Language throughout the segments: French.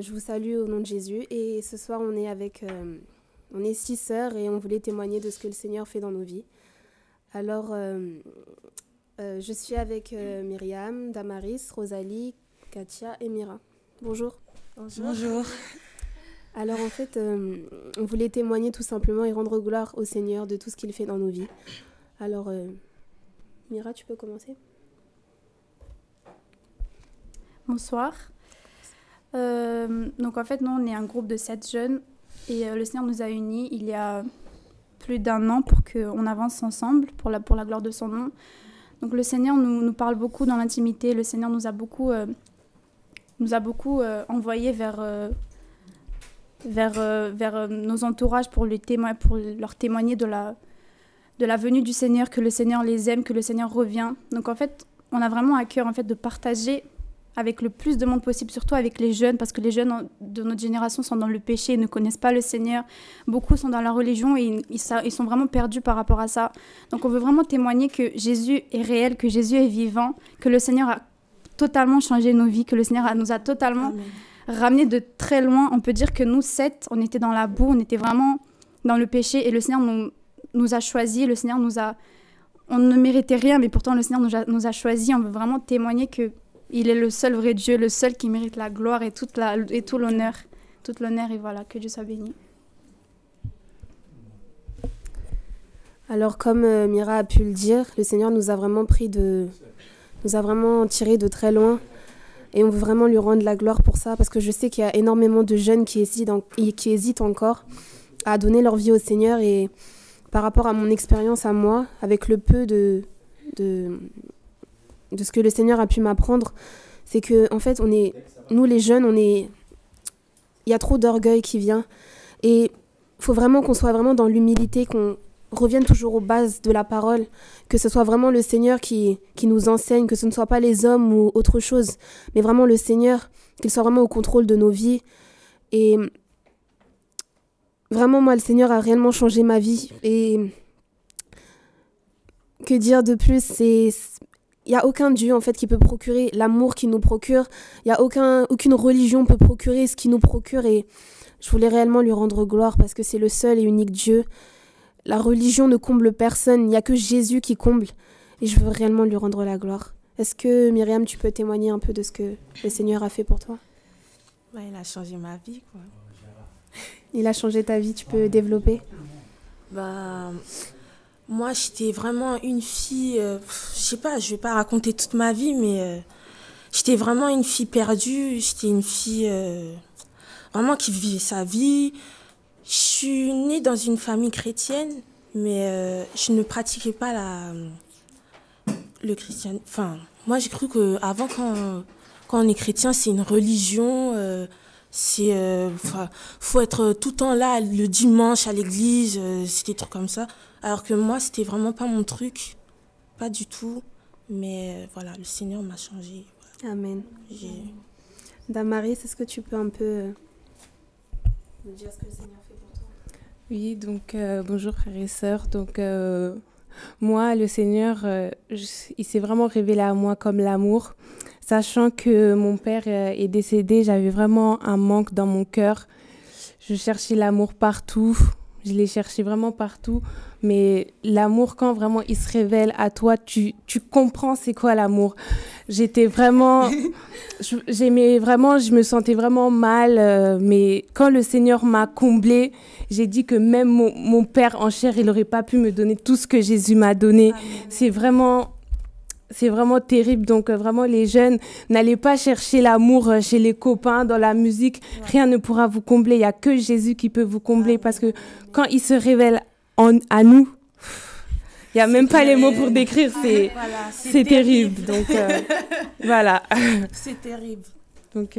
Je vous salue au nom de Jésus et ce soir on est 6 sœurs et on voulait témoigner de ce que le Seigneur fait dans nos vies. Alors je suis avec Myriam, Damaris, Rosalie, Katia et Mira. Bonjour. Bonjour. Alors en fait on voulait témoigner tout simplement et rendre gloire au Seigneur de tout ce qu'il fait dans nos vies. Alors Mira, tu peux commencer? Bonsoir. Donc en fait, nous, on est un groupe de 7 jeunes et le Seigneur nous a unis il y a plus d'1 an pour qu'on avance ensemble pour la gloire de son nom. Donc le Seigneur nous parle beaucoup dans l'intimité. Le Seigneur nous a beaucoup envoyés vers nos entourages pour leur témoigner de la venue du Seigneur, que le Seigneur les aime, que le Seigneur revient. Donc en fait, on a vraiment à cœur en fait, de partager avec le plus de monde possible, surtout avec les jeunes, parce que les jeunes de notre génération sont dans le péché, ils ne connaissent pas le Seigneur. Beaucoup sont dans la religion et ils sont vraiment perdus par rapport à ça. Donc on veut vraiment témoigner que Jésus est réel, que Jésus est vivant, que le Seigneur a totalement changé nos vies, que le Seigneur nous a totalement ramenés de très loin. On peut dire que nous, 7, on était dans la boue, on était vraiment dans le péché et le Seigneur nous a choisis, le Seigneur on ne méritait rien, mais pourtant le Seigneur nous a choisis. On veut vraiment témoigner qu'il est le seul vrai Dieu, le seul qui mérite la gloire et tout l'honneur. Toute l'honneur, et voilà, que Dieu soit béni. Alors comme Mira a pu le dire, le Seigneur nous a vraiment tirés de très loin et on veut vraiment lui rendre la gloire pour ça parce que je sais qu'il y a énormément de jeunes qui hésitent encore à donner leur vie au Seigneur et par rapport à mon expérience à moi, avec le peu de ce que le Seigneur a pu m'apprendre, c'est que en fait, nous les jeunes, il y a trop d'orgueil qui vient et il faut vraiment qu'on soit vraiment dans l'humilité, qu'on revienne toujours aux bases de la parole, que ce soit vraiment le Seigneur qui nous enseigne, que ce ne soit pas les hommes ou autre chose, mais vraiment le Seigneur, qu'il soit vraiment au contrôle de nos vies. Et vraiment, moi, le Seigneur a réellement changé ma vie. Et que dire de plus, il n'y a aucun Dieu en fait qui peut procurer l'amour qu'il nous procure. Il n'y a aucune religion peut procurer ce qu'il nous procure. Et je voulais réellement lui rendre gloire parce que c'est le seul et unique Dieu. La religion ne comble personne. Il n'y a que Jésus qui comble. Et je veux réellement lui rendre la gloire. Est-ce que Myriam, tu peux témoigner un peu de ce que le Seigneur a fait pour toi? Il a changé ma vie, quoi. Il a changé ta vie, tu peux développer? Moi, j'étais vraiment une fille, je sais pas, je vais pas raconter toute ma vie, mais j'étais vraiment une fille perdue. J'étais une fille vraiment qui vivait sa vie. Je suis née dans une famille chrétienne, mais je ne pratiquais pas le christianisme. Enfin, moi, j'ai cru qu'avant, quand on est chrétien, c'est une religion. Faut être tout le temps là, le dimanche à l'église, c'est des trucs comme ça. Alors que moi, c'était vraiment pas mon truc, pas du tout. Mais voilà, le Seigneur m'a changé. Voilà. Amen. Damaris, est-ce que tu peux un peu nous dire ce que le Seigneur fait pour toi? Oui, donc bonjour frères et sœurs. Donc moi, le Seigneur, il s'est vraiment révélé à moi comme l'amour. Sachant que mon père est décédé, j'avais vraiment un manque dans mon cœur. Je cherchais l'amour partout, je l'ai cherché vraiment partout. Mais l'amour, quand vraiment il se révèle à toi, tu comprends c'est quoi l'amour. J'étais vraiment... je me sentais vraiment mal. Mais quand le Seigneur m'a comblée, j'ai dit que même mon père en chair, il n'aurait pas pu me donner tout ce que Jésus m'a donné. Amen. C'est vraiment terrible. Donc, vraiment, les jeunes, n'allez pas chercher l'amour chez les copains, dans la musique. Ouais. Rien ne pourra vous combler. Il n'y a que Jésus qui peut vous combler. Parce que quand il se révèle à nous, il n'y a même pas les mots pour décrire. C'est terrible. Donc, voilà. C'est terrible. Donc,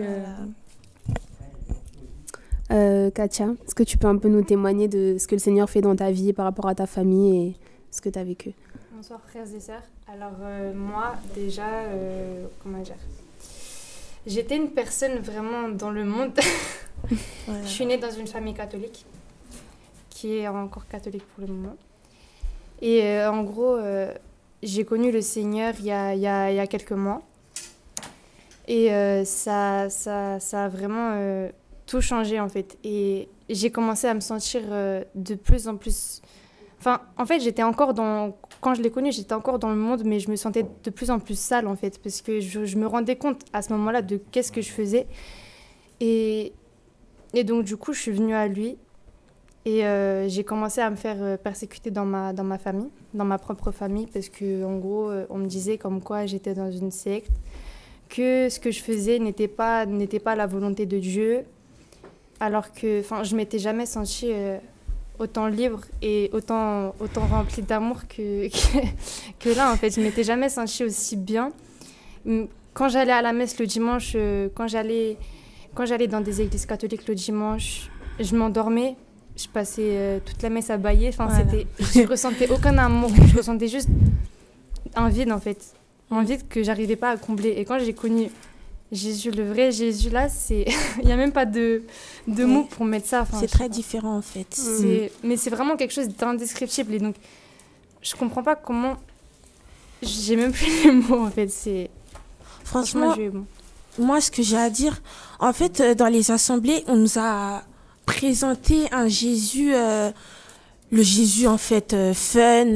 Katia, est-ce que tu peux un peu nous témoigner de ce que le Seigneur fait dans ta vie par rapport à ta famille et ce que tu as vécu? Bonsoir frères et sœurs. Alors moi déjà, comment dire, j'étais une personne vraiment dans le monde. Je suis née dans une famille catholique, qui est encore catholique pour le moment. Et en gros, j'ai connu le Seigneur il y a quelques mois. Et ça a vraiment tout changé, en fait. Et j'ai commencé à me sentir de plus en plus... Enfin, en fait, j'étais encore dans... Quand je l'ai connu, j'étais encore dans le monde, mais je me sentais de plus en plus sale, en fait, parce que je me rendais compte à ce moment-là de qu'est-ce que je faisais. Et donc, du coup, je suis venue à lui et j'ai commencé à me faire persécuter dans ma famille, dans ma propre famille, parce qu'en gros, on me disait comme quoi j'étais dans une secte, que ce que je faisais n'était pas la volonté de Dieu, alors que je ne m'étais jamais sentie autant libre et autant remplie d'amour que là, en fait. Je ne m'étais jamais sentie aussi bien. Quand j'allais à la messe le dimanche, quand j'allais dans des églises catholiques le dimanche, je m'endormais, je passais toute la messe à bâiller. Je ne ressentais aucun amour, je ressentais juste un vide, en fait. Un vide que je n'arrivais pas à combler. Et quand j'ai connu Jésus, le vrai Jésus, là, il n'y a même pas de mots pour mettre ça. C'est très différent, en fait. Mais c'est vraiment quelque chose d'indescriptible. Et donc, je ne comprends pas comment... J'ai même plus les mots, en fait. Franchement, moi, ce que j'ai à dire, en fait, dans les assemblées, on nous a présenté un Jésus, le Jésus, en fait, fun,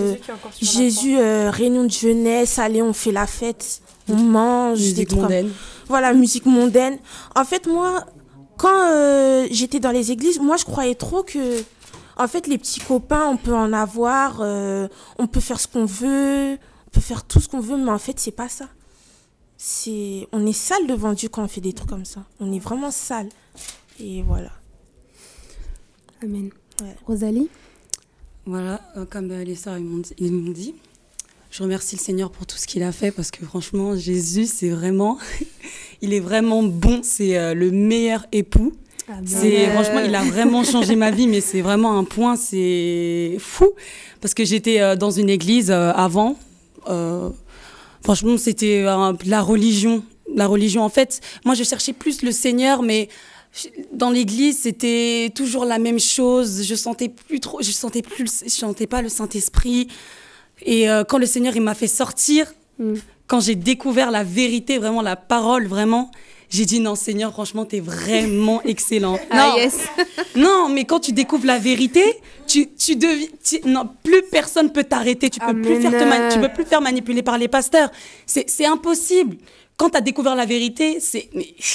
Jésus réunion de jeunesse, allez, on fait la fête, on mange. Musique mondaine. Voilà, musique mondaine. En fait, moi, quand j'étais dans les églises, moi, je croyais trop que, en fait, les petits copains, on peut en avoir, on peut faire ce qu'on veut, on peut faire tout ce qu'on veut, mais en fait, c'est pas ça. On est sale devant Dieu quand on fait des trucs comme ça. On est vraiment sale. Et voilà. Amen. Ouais. Rosalie? Voilà, comme les sœurs ils m'ont dit, je remercie le Seigneur pour tout ce qu'il a fait, parce que franchement, Jésus, c'est vraiment... il est vraiment bon, c'est le meilleur époux. Franchement, il a vraiment changé ma vie, mais c'est vraiment un point, c'est fou. Parce que j'étais dans une église avant... Franchement, c'était la religion. La religion, en fait, moi, je cherchais plus le Seigneur, mais dans l'église, c'était toujours la même chose. Je sentais pas le Saint-Esprit. Et quand le Seigneur, il m'a fait sortir, quand j'ai découvert la vérité, vraiment la parole, vraiment, j'ai dit non, Seigneur, franchement, t'es vraiment excellent. Non, mais quand tu découvres la vérité, non, plus personne peut t'arrêter. Tu peux plus faire manipuler par les pasteurs. C'est impossible. Quand tu as découvert la vérité, c'est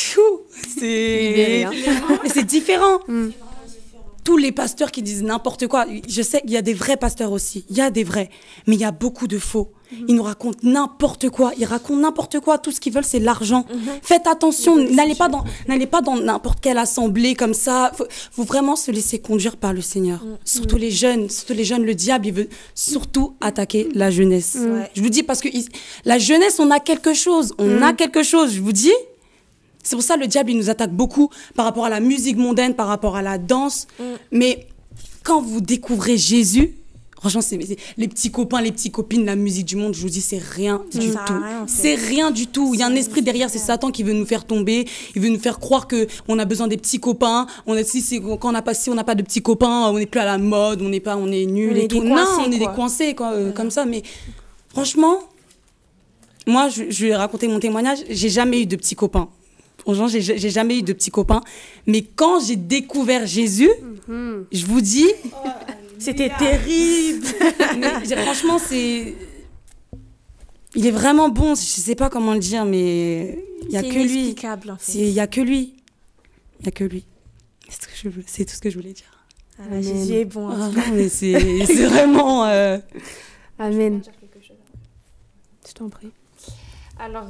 différent. Tous les pasteurs qui disent n'importe quoi, je sais qu'il y a des vrais pasteurs aussi, il y a des vrais, mais il y a beaucoup de faux. Ils nous racontent n'importe quoi, tout ce qu'ils veulent, c'est l'argent. Faites attention, n'allez pas dans n'importe quelle assemblée comme ça. Faut vraiment se laisser conduire par le Seigneur. Surtout les jeunes, le diable, il veut surtout attaquer la jeunesse. Je vous dis, parce que la jeunesse, on a quelque chose, je vous dis. C'est pour ça que le diable, il nous attaque beaucoup par rapport à la musique mondaine, par rapport à la danse. Mais quand vous découvrez Jésus, franchement, c'est les petits copains, les petites copines, la musique du monde, je vous dis, c'est rien du tout. C'est rien du tout. Il y a un esprit derrière, c'est Satan qui veut nous faire tomber. Il veut nous faire croire qu'on a besoin des petits copains. Quand on n'a pas de petits copains, on n'est plus à la mode, on est nuls et tout. Non, on est des coincés, comme ça. Mais franchement, moi, je vais raconter mon témoignage. J'ai jamais eu de petits copains. Franchement, j'ai jamais eu de petits copains. Mais quand j'ai découvert Jésus, je vous dis... C'était terrible. Mais, franchement, il est vraiment bon. Je sais pas comment le dire, mais il y a que lui. C'est inexplicable, en fait. Il y a que lui. Il y a que lui. C'est tout ce que je voulais dire. Jésus est bon. Non, mais c'est vraiment... Amen. Je t'en prie. Alors...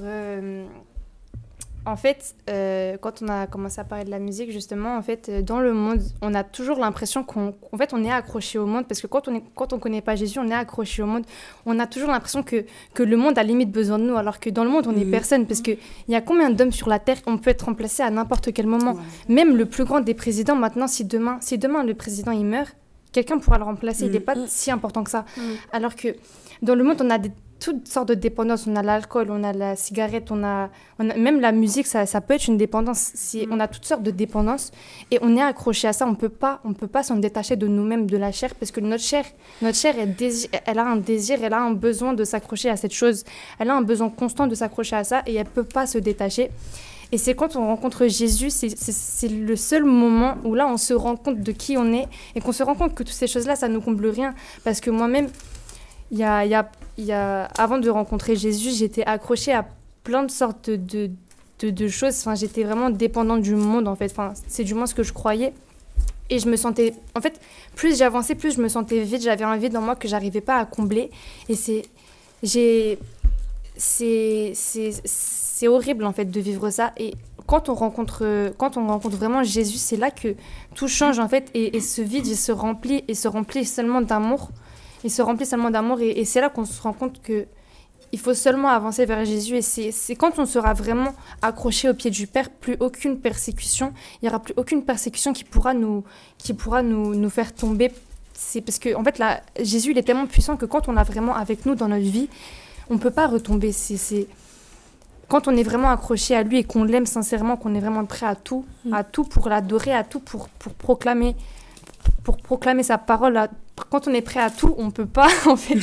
En fait, quand on a commencé à parler de la musique, justement, en fait, dans le monde, on a toujours l'impression qu'on est accroché au monde, parce que quand on connaît pas Jésus, on est accroché au monde. On a toujours l'impression que le monde a limite besoin de nous, alors que dans le monde, on n'est personne, parce qu'il y a combien d'hommes sur la terre, on peut être remplacé à n'importe quel moment. Même le plus grand des présidents, maintenant, si demain le président il meurt, quelqu'un pourra le remplacer. Il n'est pas si important que ça. Alors que dans le monde, on a toutes sortes de dépendances. On a l'alcool, on a la cigarette, on a même la musique, ça peut être une dépendance. On a toutes sortes de dépendances et on est accroché à ça. On peut pas s'en détacher de nous-mêmes, de la chair, parce que notre chair elle a un désir, elle a un besoin de s'accrocher à cette chose. Elle a un besoin constant de s'accrocher à ça et elle peut pas se détacher. Et c'est quand on rencontre Jésus, c'est le seul moment où là, on se rend compte de qui on est et qu'on se rend compte que toutes ces choses-là, ça ne nous comble rien. Parce que moi-même, avant de rencontrer Jésus, j'étais accrochée à plein de sortes de choses. Enfin, j'étais vraiment dépendante du monde, en fait. Enfin, c'est du moins ce que je croyais. Et je me sentais... En fait, plus j'avançais, plus je me sentais vide. J'avais un vide dans moi que j'arrivais pas à combler. Et c'est horrible, en fait, de vivre ça. Et quand on rencontre vraiment Jésus, c'est là que tout change, en fait. Et ce vide, il se remplit seulement d'amour. Il se remplit seulement d'amour. Et c'est là qu'on se rend compte qu'il faut seulement avancer vers Jésus. Et c'est quand on sera vraiment accroché au pied du Père, plus aucune persécution. Il n'y aura plus aucune persécution qui pourra nous faire tomber. C'est parce que, en fait, là, Jésus, il est tellement puissant que quand on l'a vraiment avec nous dans notre vie, on ne peut pas retomber. Quand on est vraiment accroché à lui et qu'on l'aime sincèrement, qu'on est vraiment prêt à tout pour l'adorer, à tout pour proclamer sa parole. Quand on est prêt à tout, on peut pas, en fait.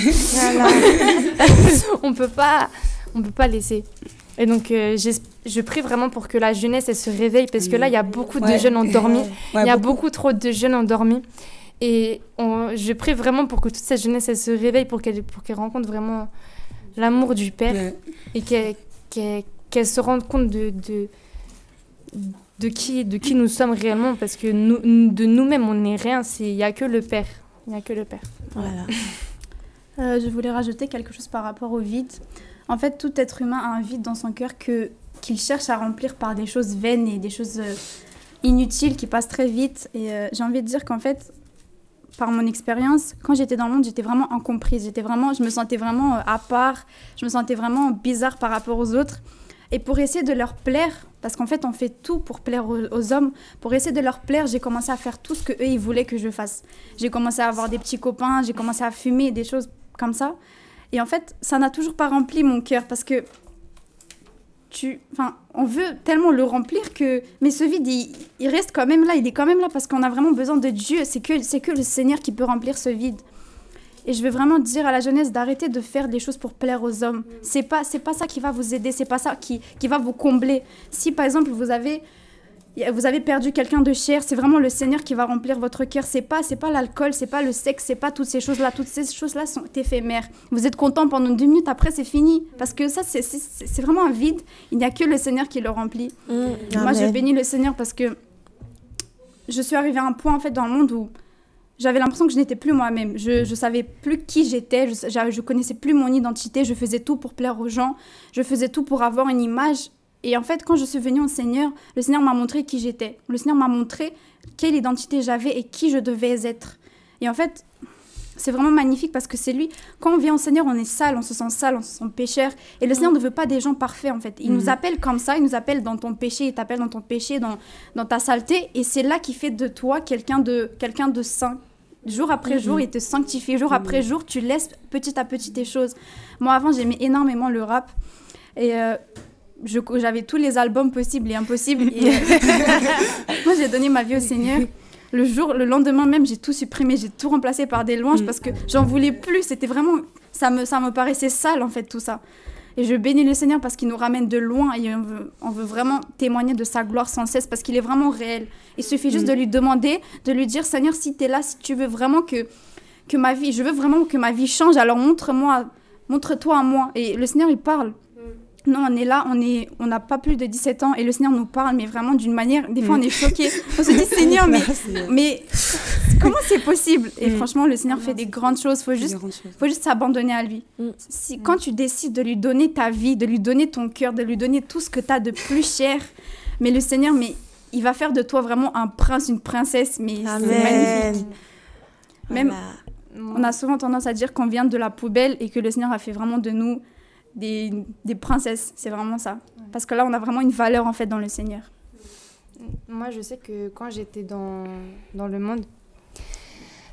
on peut pas laisser. Et donc, je prie vraiment pour que la jeunesse, elle se réveille, parce que là, il y a beaucoup de jeunes endormis. Il y a beaucoup trop de jeunes endormis. Et je prie vraiment pour que toute cette jeunesse, elle se réveille, pour qu'elle rencontre vraiment l'amour du Père et qu'elle se rende compte de qui nous sommes réellement, parce que de nous-mêmes, on n'est rien. Il n'y a que le Père. Il n'y a que le Père. Voilà. Je voulais rajouter quelque chose par rapport au vide. En fait, tout être humain a un vide dans son cœur qu'il cherche à remplir par des choses vaines et des choses inutiles qui passent très vite. Et j'ai envie de dire qu'en fait, par mon expérience, quand j'étais dans le monde, j'étais vraiment incomprise. Je me sentais vraiment à part. Je me sentais vraiment bizarre par rapport aux autres. Et pour essayer de leur plaire, parce qu'en fait, on fait tout pour plaire aux hommes, pour essayer de leur plaire, j'ai commencé à faire tout ce qu'eux, ils voulaient que je fasse. J'ai commencé à avoir des petits copains, j'ai commencé à fumer, des choses comme ça. Et en fait, ça n'a toujours pas rempli mon cœur, parce que on veut tellement le remplir que... Mais ce vide, il reste quand même là, il est quand même là, parce qu'on a vraiment besoin de Dieu. C'est que le Seigneur qui peut remplir ce vide. Et je veux vraiment dire à la jeunesse d'arrêter de faire des choses pour plaire aux hommes. C'est pas ça qui va vous aider, c'est pas ça qui va vous combler. Si par exemple vous avez perdu quelqu'un de cher, c'est vraiment le Seigneur qui va remplir votre cœur. C'est pas l'alcool, c'est pas le sexe, c'est pas toutes ces choses-là. Toutes ces choses-là sont éphémères. Vous êtes content pendant 2 minutes, après c'est fini. Parce que ça, c'est vraiment un vide. Il n'y a que le Seigneur qui le remplit. Moi, je bénis le Seigneur parce que je suis arrivée à un point en fait dans le monde où j'avais l'impression que je n'étais plus moi-même. Je savais plus qui j'étais, je connaissais plus mon identité, je faisais tout pour plaire aux gens, je faisais tout pour avoir une image. Et en fait, quand je suis venue au Seigneur, le Seigneur m'a montré qui j'étais. Le Seigneur m'a montré quelle identité j'avais et qui je devais être. Et en fait, c'est vraiment magnifique parce que c'est lui. Quand on vient au Seigneur, on est sale, on se sent pécheur. Et le Seigneur ne veut pas des gens parfaits, en fait. Il nous appelle comme ça, il nous appelle dans ton péché, il t'appelle dans ton péché, dans ta saleté. Et c'est là qu'il fait de toi quelqu'un de saint. Jour après jour, il te sanctifie. Jour après jour, tu laisses petit à petit tes choses. Moi, avant, j'aimais énormément le rap. Et j'avais tous les albums possibles et impossibles. Et moi, j'ai donné ma vie au Seigneur. Le lendemain même, j'ai tout supprimé. J'ai tout remplacé par des louanges parce que j'en voulais plus. C'était vraiment... Ça me paraissait sale, en fait, tout ça. Et je bénis le Seigneur parce qu'il nous ramène de loin et on veut vraiment témoigner de sa gloire sans cesse parce qu'il est vraiment réel. Il suffit juste de lui demander, de lui dire, Seigneur, si tu es là, si tu veux vraiment que ma vie, je veux vraiment que ma vie change, alors montre-toi à moi. Et le Seigneur, il parle. Non, on est là, on n'a pas plus de 17 ans et le Seigneur nous parle, mais vraiment d'une manière, des fois on est choqués. On se dit, Seigneur, mais comment c'est possible? Et franchement, le Seigneur fait des grandes choses, faut juste s'abandonner à lui. Quand tu décides de lui donner ta vie, de lui donner ton cœur, de lui donner tout ce que tu as de plus cher, mais le Seigneur, il va faire de toi vraiment un prince, une princesse, mais c'est magnifique. Même, on a souvent tendance à dire qu'on vient de la poubelle et que le Seigneur a fait vraiment de nous des princesses, c'est vraiment ça. Parce que là, on a vraiment une valeur en fait dans le Seigneur. Moi, je sais que quand j'étais dans le monde,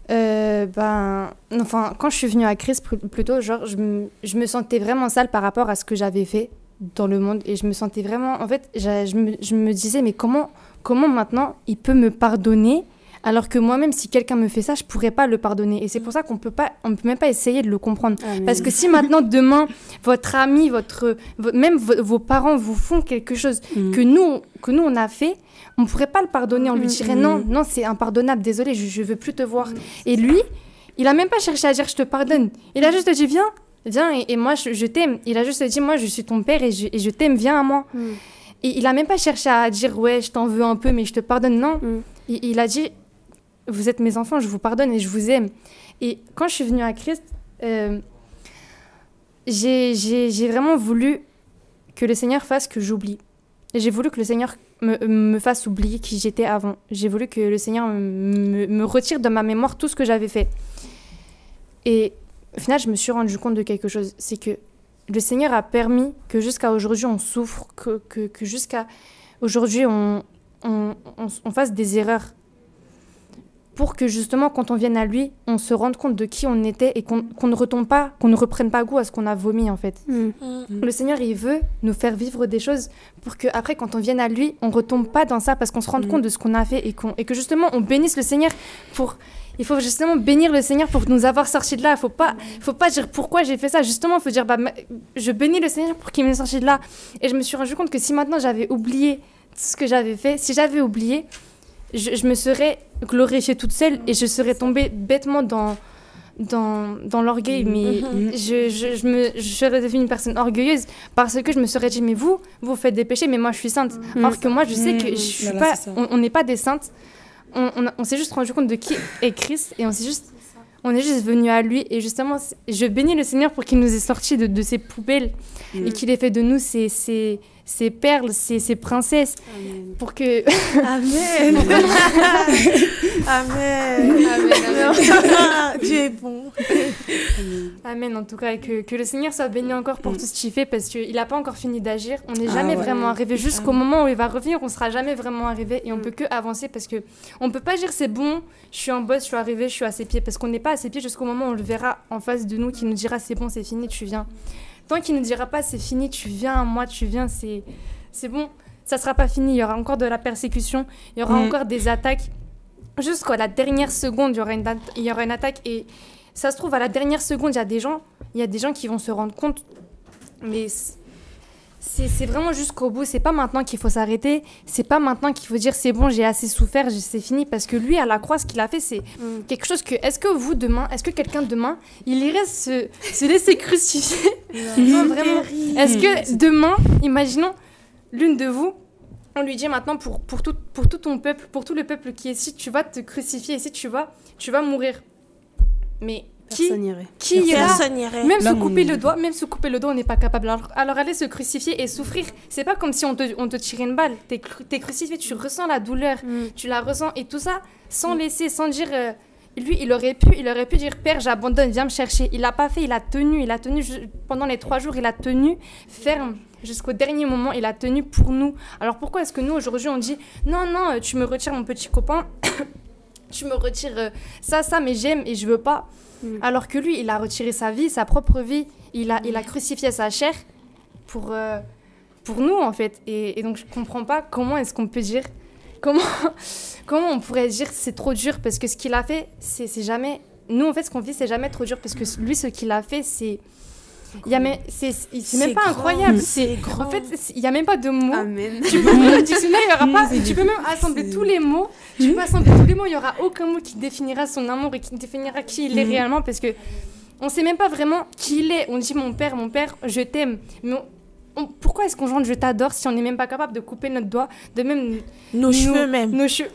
Quand je suis venue à Christ, plutôt, genre, je me sentais vraiment sale par rapport à ce que j'avais fait dans le monde. Et je me sentais vraiment... En fait, je me disais, mais comment maintenant il peut me pardonner alors que moi-même, si quelqu'un me fait ça, je ne pourrais pas le pardonner. Et c'est pour ça qu'on peut même pas essayer de le comprendre. Parce que si maintenant, demain, votre ami, même vos parents vous font quelque chose que nous, on a fait, on ne pourrait pas le pardonner. On lui dirait non, c'est impardonnable, désolé, je ne veux plus te voir. Et lui, il n'a même pas cherché à dire je te pardonne. Il a juste dit viens, et moi, je t'aime. Il a juste dit moi, je suis ton père et je t'aime, viens à moi. Et il n'a même pas cherché à dire ouais, je t'en veux un peu, mais je te pardonne. Non, il a dit vous êtes mes enfants, je vous pardonne et je vous aime. Et quand je suis venue à Christ, j'ai vraiment voulu que le Seigneur fasse que j'oublie. J'ai voulu que le Seigneur me fasse oublier qui j'étais avant. J'ai voulu que le Seigneur me retire de ma mémoire tout ce que j'avais fait. Et au final, je me suis rendu compte de quelque chose. C'est que le Seigneur a permis que jusqu'à aujourd'hui, on souffre, que jusqu'à aujourd'hui, on fasse des erreurs. Pour que justement, quand on vienne à lui, on se rende compte de qui on était et qu'on ne retombe pas, qu'on ne reprenne pas goût à ce qu'on a vomi, en fait. Le Seigneur, il veut nous faire vivre des choses pour qu'après, quand on vienne à lui, on ne retombe pas dans ça parce qu'on se rende compte de ce qu'on a fait et que justement, on bénisse le Seigneur pour... Il faut justement bénir le Seigneur pour nous avoir sortis de là. Il faut pas dire pourquoi j'ai fait ça. Justement, il faut dire je bénis le Seigneur pour qu'il m'ait sorti de là. Et je me suis rendu compte que si maintenant j'avais oublié tout ce que j'avais fait, si j'avais oublié, je me serais glorifiée toute seule et je serais tombée bêtement dans l'orgueil. Mais je serais devenue une personne orgueilleuse parce que je me serais dit mais vous faites des péchés, mais moi je suis sainte. Alors que moi je sais que je suis pas, on n'est pas des saintes. On s'est juste rendu compte de qui est Christ et on est juste venu à lui. Et justement, je bénis le Seigneur pour qu'il nous ait sortis de ces poubelles et qu'il ait fait de nous ces perles, ces princesses. Amen. Pour que... Amen. Amen. Dieu est bon. Amen, en tout cas, et que le Seigneur soit béni encore pour tout ce qu'il fait, parce qu'il n'a pas encore fini d'agir. On n'est jamais vraiment arrivé. Jusqu'au moment où il va revenir, on ne sera jamais vraiment arrivé et on ne peut que avancer parce qu'on ne peut pas dire c'est bon, je suis en boss, je suis arrivé, je suis à ses pieds, parce qu'on n'est pas à ses pieds jusqu'au moment où on le verra en face de nous, qui nous dira c'est bon, c'est fini, tu viens. Tant qu'il ne nous dira pas c'est fini, tu viens, moi tu viens, c'est bon, ça ne sera pas fini, il y aura encore de la persécution, il y aura encore des attaques. Jusqu'à la dernière seconde, il y aura une attaque et ça se trouve, à la dernière seconde, il y a des gens qui vont se rendre compte, mais c'est vraiment jusqu'au bout. C'est pas maintenant qu'il faut s'arrêter, c'est pas maintenant qu'il faut dire c'est bon, j'ai assez souffert, c'est fini, parce que lui, à la croix, ce qu'il a fait, c'est quelque chose que... Est-ce que quelqu'un demain, il irait se laisser crucifier? Non, vraiment. Est-ce que demain, imaginons, l'une de vous, on lui dit maintenant pour tout ton peuple, pour tout le peuple qui est ici, tu vas te crucifier ici, tu vas mourir. Mais qui irait? Même se couper le doigt, on n'est pas capable. Alors aller se crucifier et souffrir, c'est pas comme si on te tirait une balle. T'es crucifié, tu ressens la douleur, tu la ressens et tout ça sans laisser, sans dire. Lui, il aurait pu dire Père, j'abandonne, viens me chercher. Il l'a pas fait, il a tenu pendant les 3 jours, il a tenu ferme. Jusqu'au dernier moment, il a tenu pour nous. Alors pourquoi est-ce que nous, aujourd'hui, on dit non, tu me retires mon petit copain, tu me retires ça, mais j'aime et je veux pas. Alors que lui, il a retiré sa vie, sa propre vie. Il a crucifié sa chair pour nous, en fait. Et donc, je comprends pas comment est-ce qu'on peut dire... Comment on pourrait dire c'est trop dur, parce que ce qu'il a fait, c'est jamais... Nous, en fait, ce qu'on vit, c'est jamais trop dur, parce que lui, ce qu'il a fait, c'est... C'est même pas incroyable. En fait, il n'y a même pas de mots. Amen. Tu peux même, le dictionnaire, il y aura pas. Tu peux même assembler tous les mots. Il n'y aura aucun mot qui définira son amour et qui définira qui il est réellement, parce que on sait même pas vraiment qui il est. On dit mon père, je t'aime. Mais pourquoi est-ce qu'on chante je t'adore si on n'est même pas capable de couper notre doigt, de même nos cheveux même. Nos cheveux.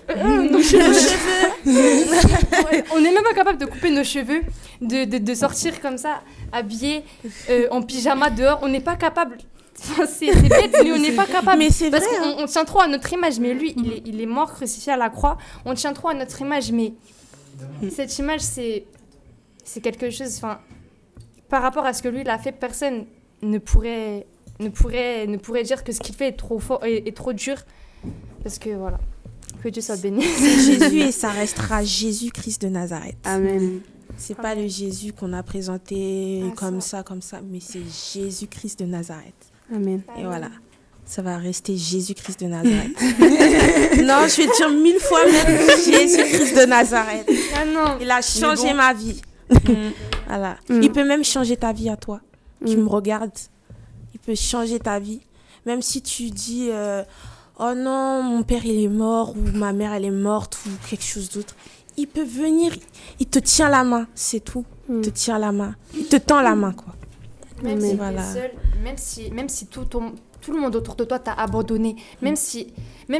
On n'est même pas capable de couper nos cheveux, de sortir comme ça, habillé en pyjama dehors. On n'est pas capable. Enfin, c'est bête, mais on n'est pas capable. Mais c'est parce vrai. On tient trop à notre image. Mais lui, il est mort crucifié à la croix. On tient trop à notre image. Mais cette image, c'est quelque chose. Enfin, par rapport à ce que lui il a fait, personne ne pourrait dire que ce qu'il fait est trop fort et trop dur, parce que voilà. Que Dieu soit béni. C'est Jésus et ça restera Jésus-Christ de Nazareth. Amen. C'est pas le Jésus qu'on a présenté comme ça, mais c'est Jésus-Christ de Nazareth. Amen. Et voilà, ça va rester Jésus-Christ de Nazareth. Non, je vais dire 1000 fois même Jésus-Christ de Nazareth. Ah non. Il a changé ma vie. Voilà. Il peut même changer ta vie à toi. Tu me regardes. Il peut changer ta vie. Même si tu dis, oh non, mon père il est mort ou ma mère elle est morte ou quelque chose d'autre. Il peut venir, il te tient la main, c'est tout. Il te tient la main. Il te tend la main, quoi. Même si t'es seul, même si tout le monde autour de toi t'a abandonné, même si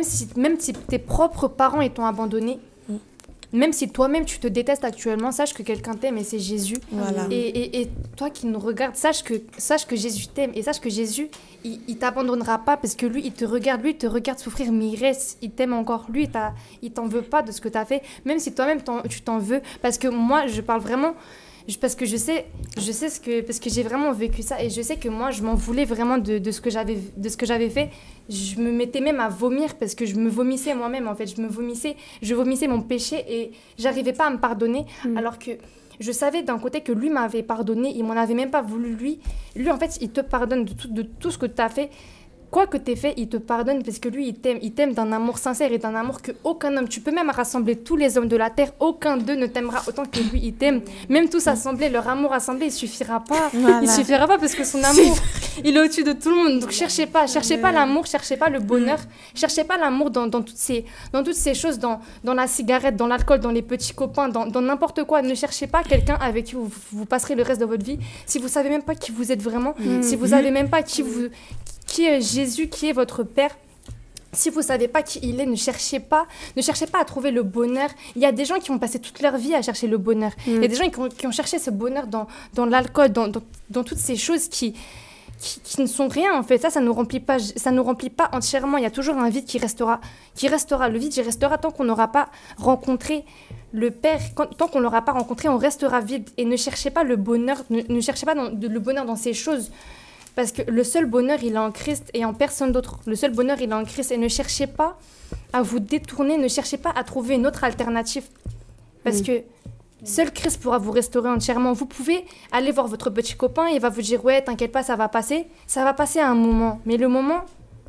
tes propres parents ils t'ont abandonné, même si toi-même tu te détestes actuellement, sache que quelqu'un t'aime et c'est Jésus. Voilà. Et toi qui nous regardes, sache que Jésus t'aime et sache que Jésus, il t'abandonnera pas parce que lui, il te regarde souffrir, mais il t'aime encore. Lui, il t'en veut pas de ce que tu as fait, même si toi-même tu t'en veux. Parce que moi, je parle vraiment... Parce que je sais parce que j'ai vraiment vécu ça et je sais que moi je m'en voulais vraiment de ce que j'avais fait. Je me mettais même à vomir parce que je me vomissais moi-même en fait, je vomissais mon péché et j'arrivais pas à me pardonner alors que je savais d'un côté que lui m'avait pardonné, il m'en avait même pas voulu lui en fait, il te pardonne de tout ce que tu as fait. Quoi que t'aies fait, il te pardonne parce que lui, il t'aime d'un amour sincère et d'un amour qu'aucun homme, tu peux même rassembler tous les hommes de la terre, aucun d'eux ne t'aimera autant que lui, il t'aime. Même tous assemblés, leur amour assemblé, il suffira pas. Voilà. Il suffira pas parce que son amour, il est au-dessus de tout le monde. Donc cherchez pas l'amour, cherchez pas le bonheur, cherchez pas l'amour dans toutes ces choses, dans la cigarette, dans l'alcool, dans les petits copains, dans n'importe quoi. Ne cherchez pas quelqu'un avec qui vous passerez le reste de votre vie. Si vous savez même pas qui vous êtes vraiment, si vous savez même pas qui est Jésus, qui est votre Père. Si vous ne savez pas qui il est, ne cherchez pas à trouver le bonheur. Il y a des gens qui ont passé toute leur vie à chercher le bonheur. Il y a des gens qui ont cherché ce bonheur dans l'alcool, dans toutes ces choses qui ne sont rien en fait. Ça nous remplit pas entièrement. Il y a toujours un vide qui restera. Le vide, il restera tant qu'on n'aura pas rencontré le Père. Tant qu'on ne l'aura pas rencontré, on restera vide. Et ne cherchez pas le bonheur, ne cherchez pas le bonheur dans ces choses. Parce que le seul bonheur, il est en Christ et en personne d'autre. Le seul bonheur, il est en Christ. Et ne cherchez pas à vous détourner, ne cherchez pas à trouver une autre alternative. Parce que seul Christ pourra vous restaurer entièrement. Vous pouvez aller voir votre petit copain, il va vous dire « Ouais, t'inquiète pas, ça va passer. » Ça va passer à un moment. Mais le moment,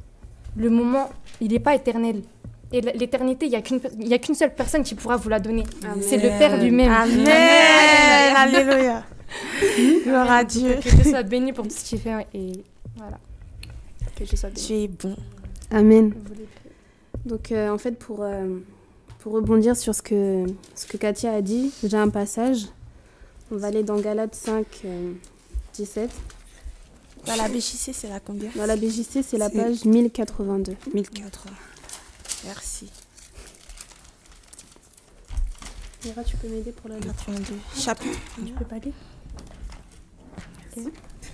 il n'est pas éternel. Et l'éternité, il n'y a qu'une seule personne qui pourra vous la donner. Amen. C'est le Père lui-même. Amen. Alléluia. Gloire à Dieu. Que Dieu soit béni pour tout ce qu'il fait. Et voilà. Que Dieu soit béni. Tu es bon. Amen. Donc, en fait, pour rebondir sur ce que Katia a dit, j'ai un passage. On va aller dans Galates 5, 17. Dans la BJC, c'est la combien? Dans la BJC, c'est la page 1082. 1080. Merci. Mira, tu peux m'aider pour la 82. Chapitre. Tu peux pas aller? Okay.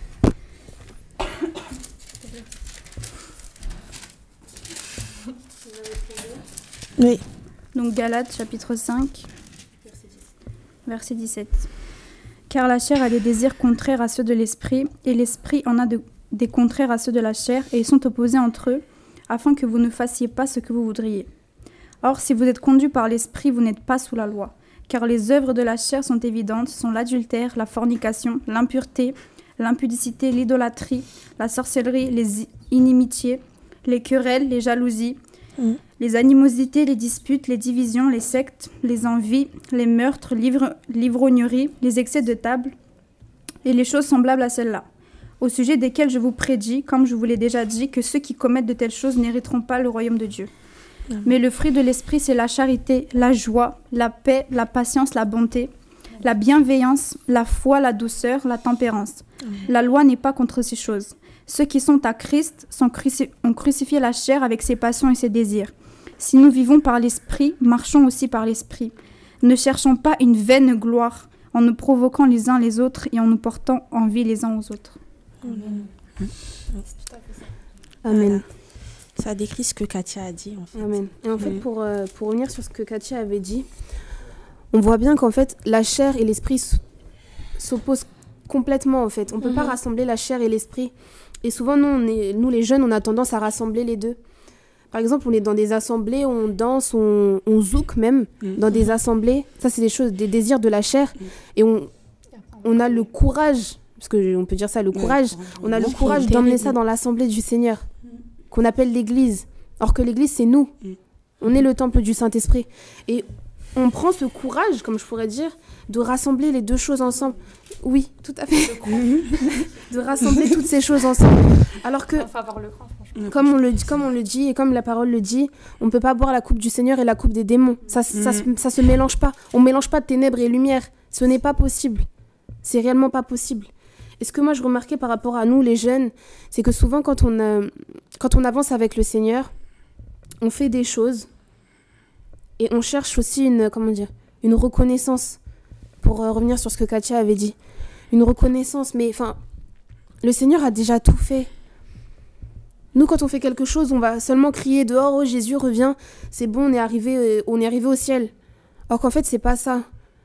Oui. Donc Galates chapitre 5, verset 17. Car la chair a des désirs contraires à ceux de l'esprit, et l'esprit en a des contraires à ceux de la chair, et ils sont opposés entre eux, afin que vous ne fassiez pas ce que vous voudriez. Or, si vous êtes conduits par l'esprit, vous n'êtes pas sous la loi. Car les œuvres de la chair sont évidentes, sont l'adultère, la fornication, l'impureté, l'impudicité, l'idolâtrie, la sorcellerie, les inimitiés, les querelles, les jalousies, les animosités, les disputes, les divisions, les sectes, les envies, les meurtres, l'ivrognerie, les excès de table et les choses semblables à celles-là, au sujet desquelles je vous prédis, comme je vous l'ai déjà dit, que ceux qui commettent de telles choses n'hériteront pas le royaume de Dieu. Mais le fruit de l'esprit, c'est la charité, la joie, la paix, la patience, la bonté, la bienveillance, la foi, la douceur, la tempérance. La loi n'est pas contre ces choses. Ceux qui sont à Christ ont crucifié la chair avec ses passions et ses désirs. Si nous vivons par l'esprit, marchons aussi par l'esprit. Ne cherchons pas une vaine gloire en nous provoquant les uns les autres et en nous portant envie les uns aux autres. Amen. Ça décrit ce que Katia a dit, en fait. Amen. Et en fait, pour revenir sur ce que Katia avait dit, on voit bien qu'en fait, la chair et l'esprit s'opposent complètement, en fait. On ne peut pas rassembler la chair et l'esprit. Et souvent, nous, les jeunes, on a tendance à rassembler les deux. Par exemple, on est dans des assemblées, on danse, on zouk même, dans des assemblées. Ça, c'est des choses, des désirs de la chair. Et on a le courage, parce qu'on peut dire ça, le courage, on a le courage d'emmener ça dans l'assemblée du Seigneur, qu'on appelle l'église. Or que l'église, c'est nous. On est le temple du Saint-Esprit. Et on prend ce courage, comme je pourrais dire, de rassembler les deux choses ensemble. Oui, tout à fait. De rassembler toutes ces choses ensemble. Alors que, comme on le dit et comme la parole le dit, on ne peut pas boire la coupe du Seigneur et la coupe des démons. Ça se mélange pas. On ne mélange pas ténèbres et lumière. Ce n'est pas possible. C'est réellement pas possible. Et ce que moi je remarquais par rapport à nous, les jeunes, c'est que souvent quand on avance avec le Seigneur, on fait des choses et on cherche aussi une reconnaissance, pour revenir sur ce que Katia avait dit. Une reconnaissance, mais le Seigneur a déjà tout fait. Nous, quand on fait quelque chose, on va seulement crier dehors, oh Jésus, reviens, c'est bon, on est arrivé au ciel. Alors qu'en fait, c'est pas ça.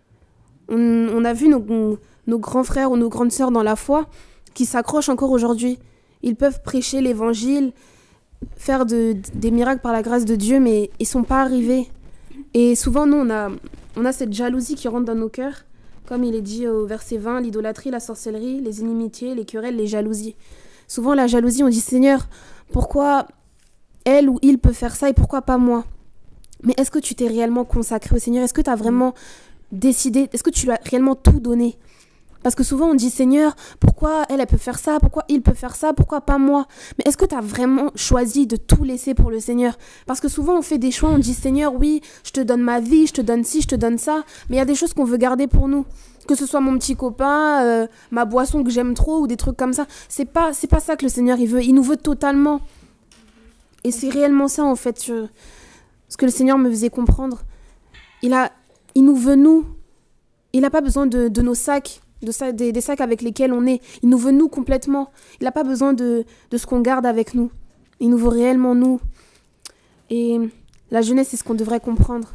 On a vu nos grands frères ou nos grandes sœurs dans la foi qui s'accrochent encore aujourd'hui. Ils peuvent prêcher l'évangile, faire des miracles par la grâce de Dieu, mais ils sont pas arrivés. Et souvent, nous, on a cette jalousie qui rentre dans nos cœurs. Comme il est dit au verset 20, l'idolâtrie, la sorcellerie, les inimitiés, les querelles, les jalousies. Souvent, la jalousie, on dit, Seigneur, pourquoi elle ou il peut faire ça et pourquoi pas moi? Mais est-ce que tu t'es réellement consacré au Seigneur? Est-ce que tu as vraiment décidé? Est-ce que tu lui as réellement tout donné? Parce que souvent, on dit, Seigneur, pourquoi elle peut faire ça? Pourquoi il peut faire ça? Pourquoi pas moi? Mais est-ce que tu as vraiment choisi de tout laisser pour le Seigneur? Parce que souvent, on fait des choix, on dit, Seigneur, oui, je te donne ma vie, je te donne ci, je te donne ça. Mais il y a des choses qu'on veut garder pour nous. Que ce soit mon petit copain, ma boisson que j'aime trop ou des trucs comme ça. C'est pas ça que le Seigneur, il veut. Il nous veut totalement. Et c'est réellement ça, en fait, ce que le Seigneur me faisait comprendre. Il nous veut, nous. Il n'a pas besoin de nos sacs. Des sacs avec lesquels on est. Il nous veut nous complètement. Il n'a pas besoin de ce qu'on garde avec nous. Il nous veut réellement nous. Et la jeunesse, c'est ce qu'on devrait comprendre.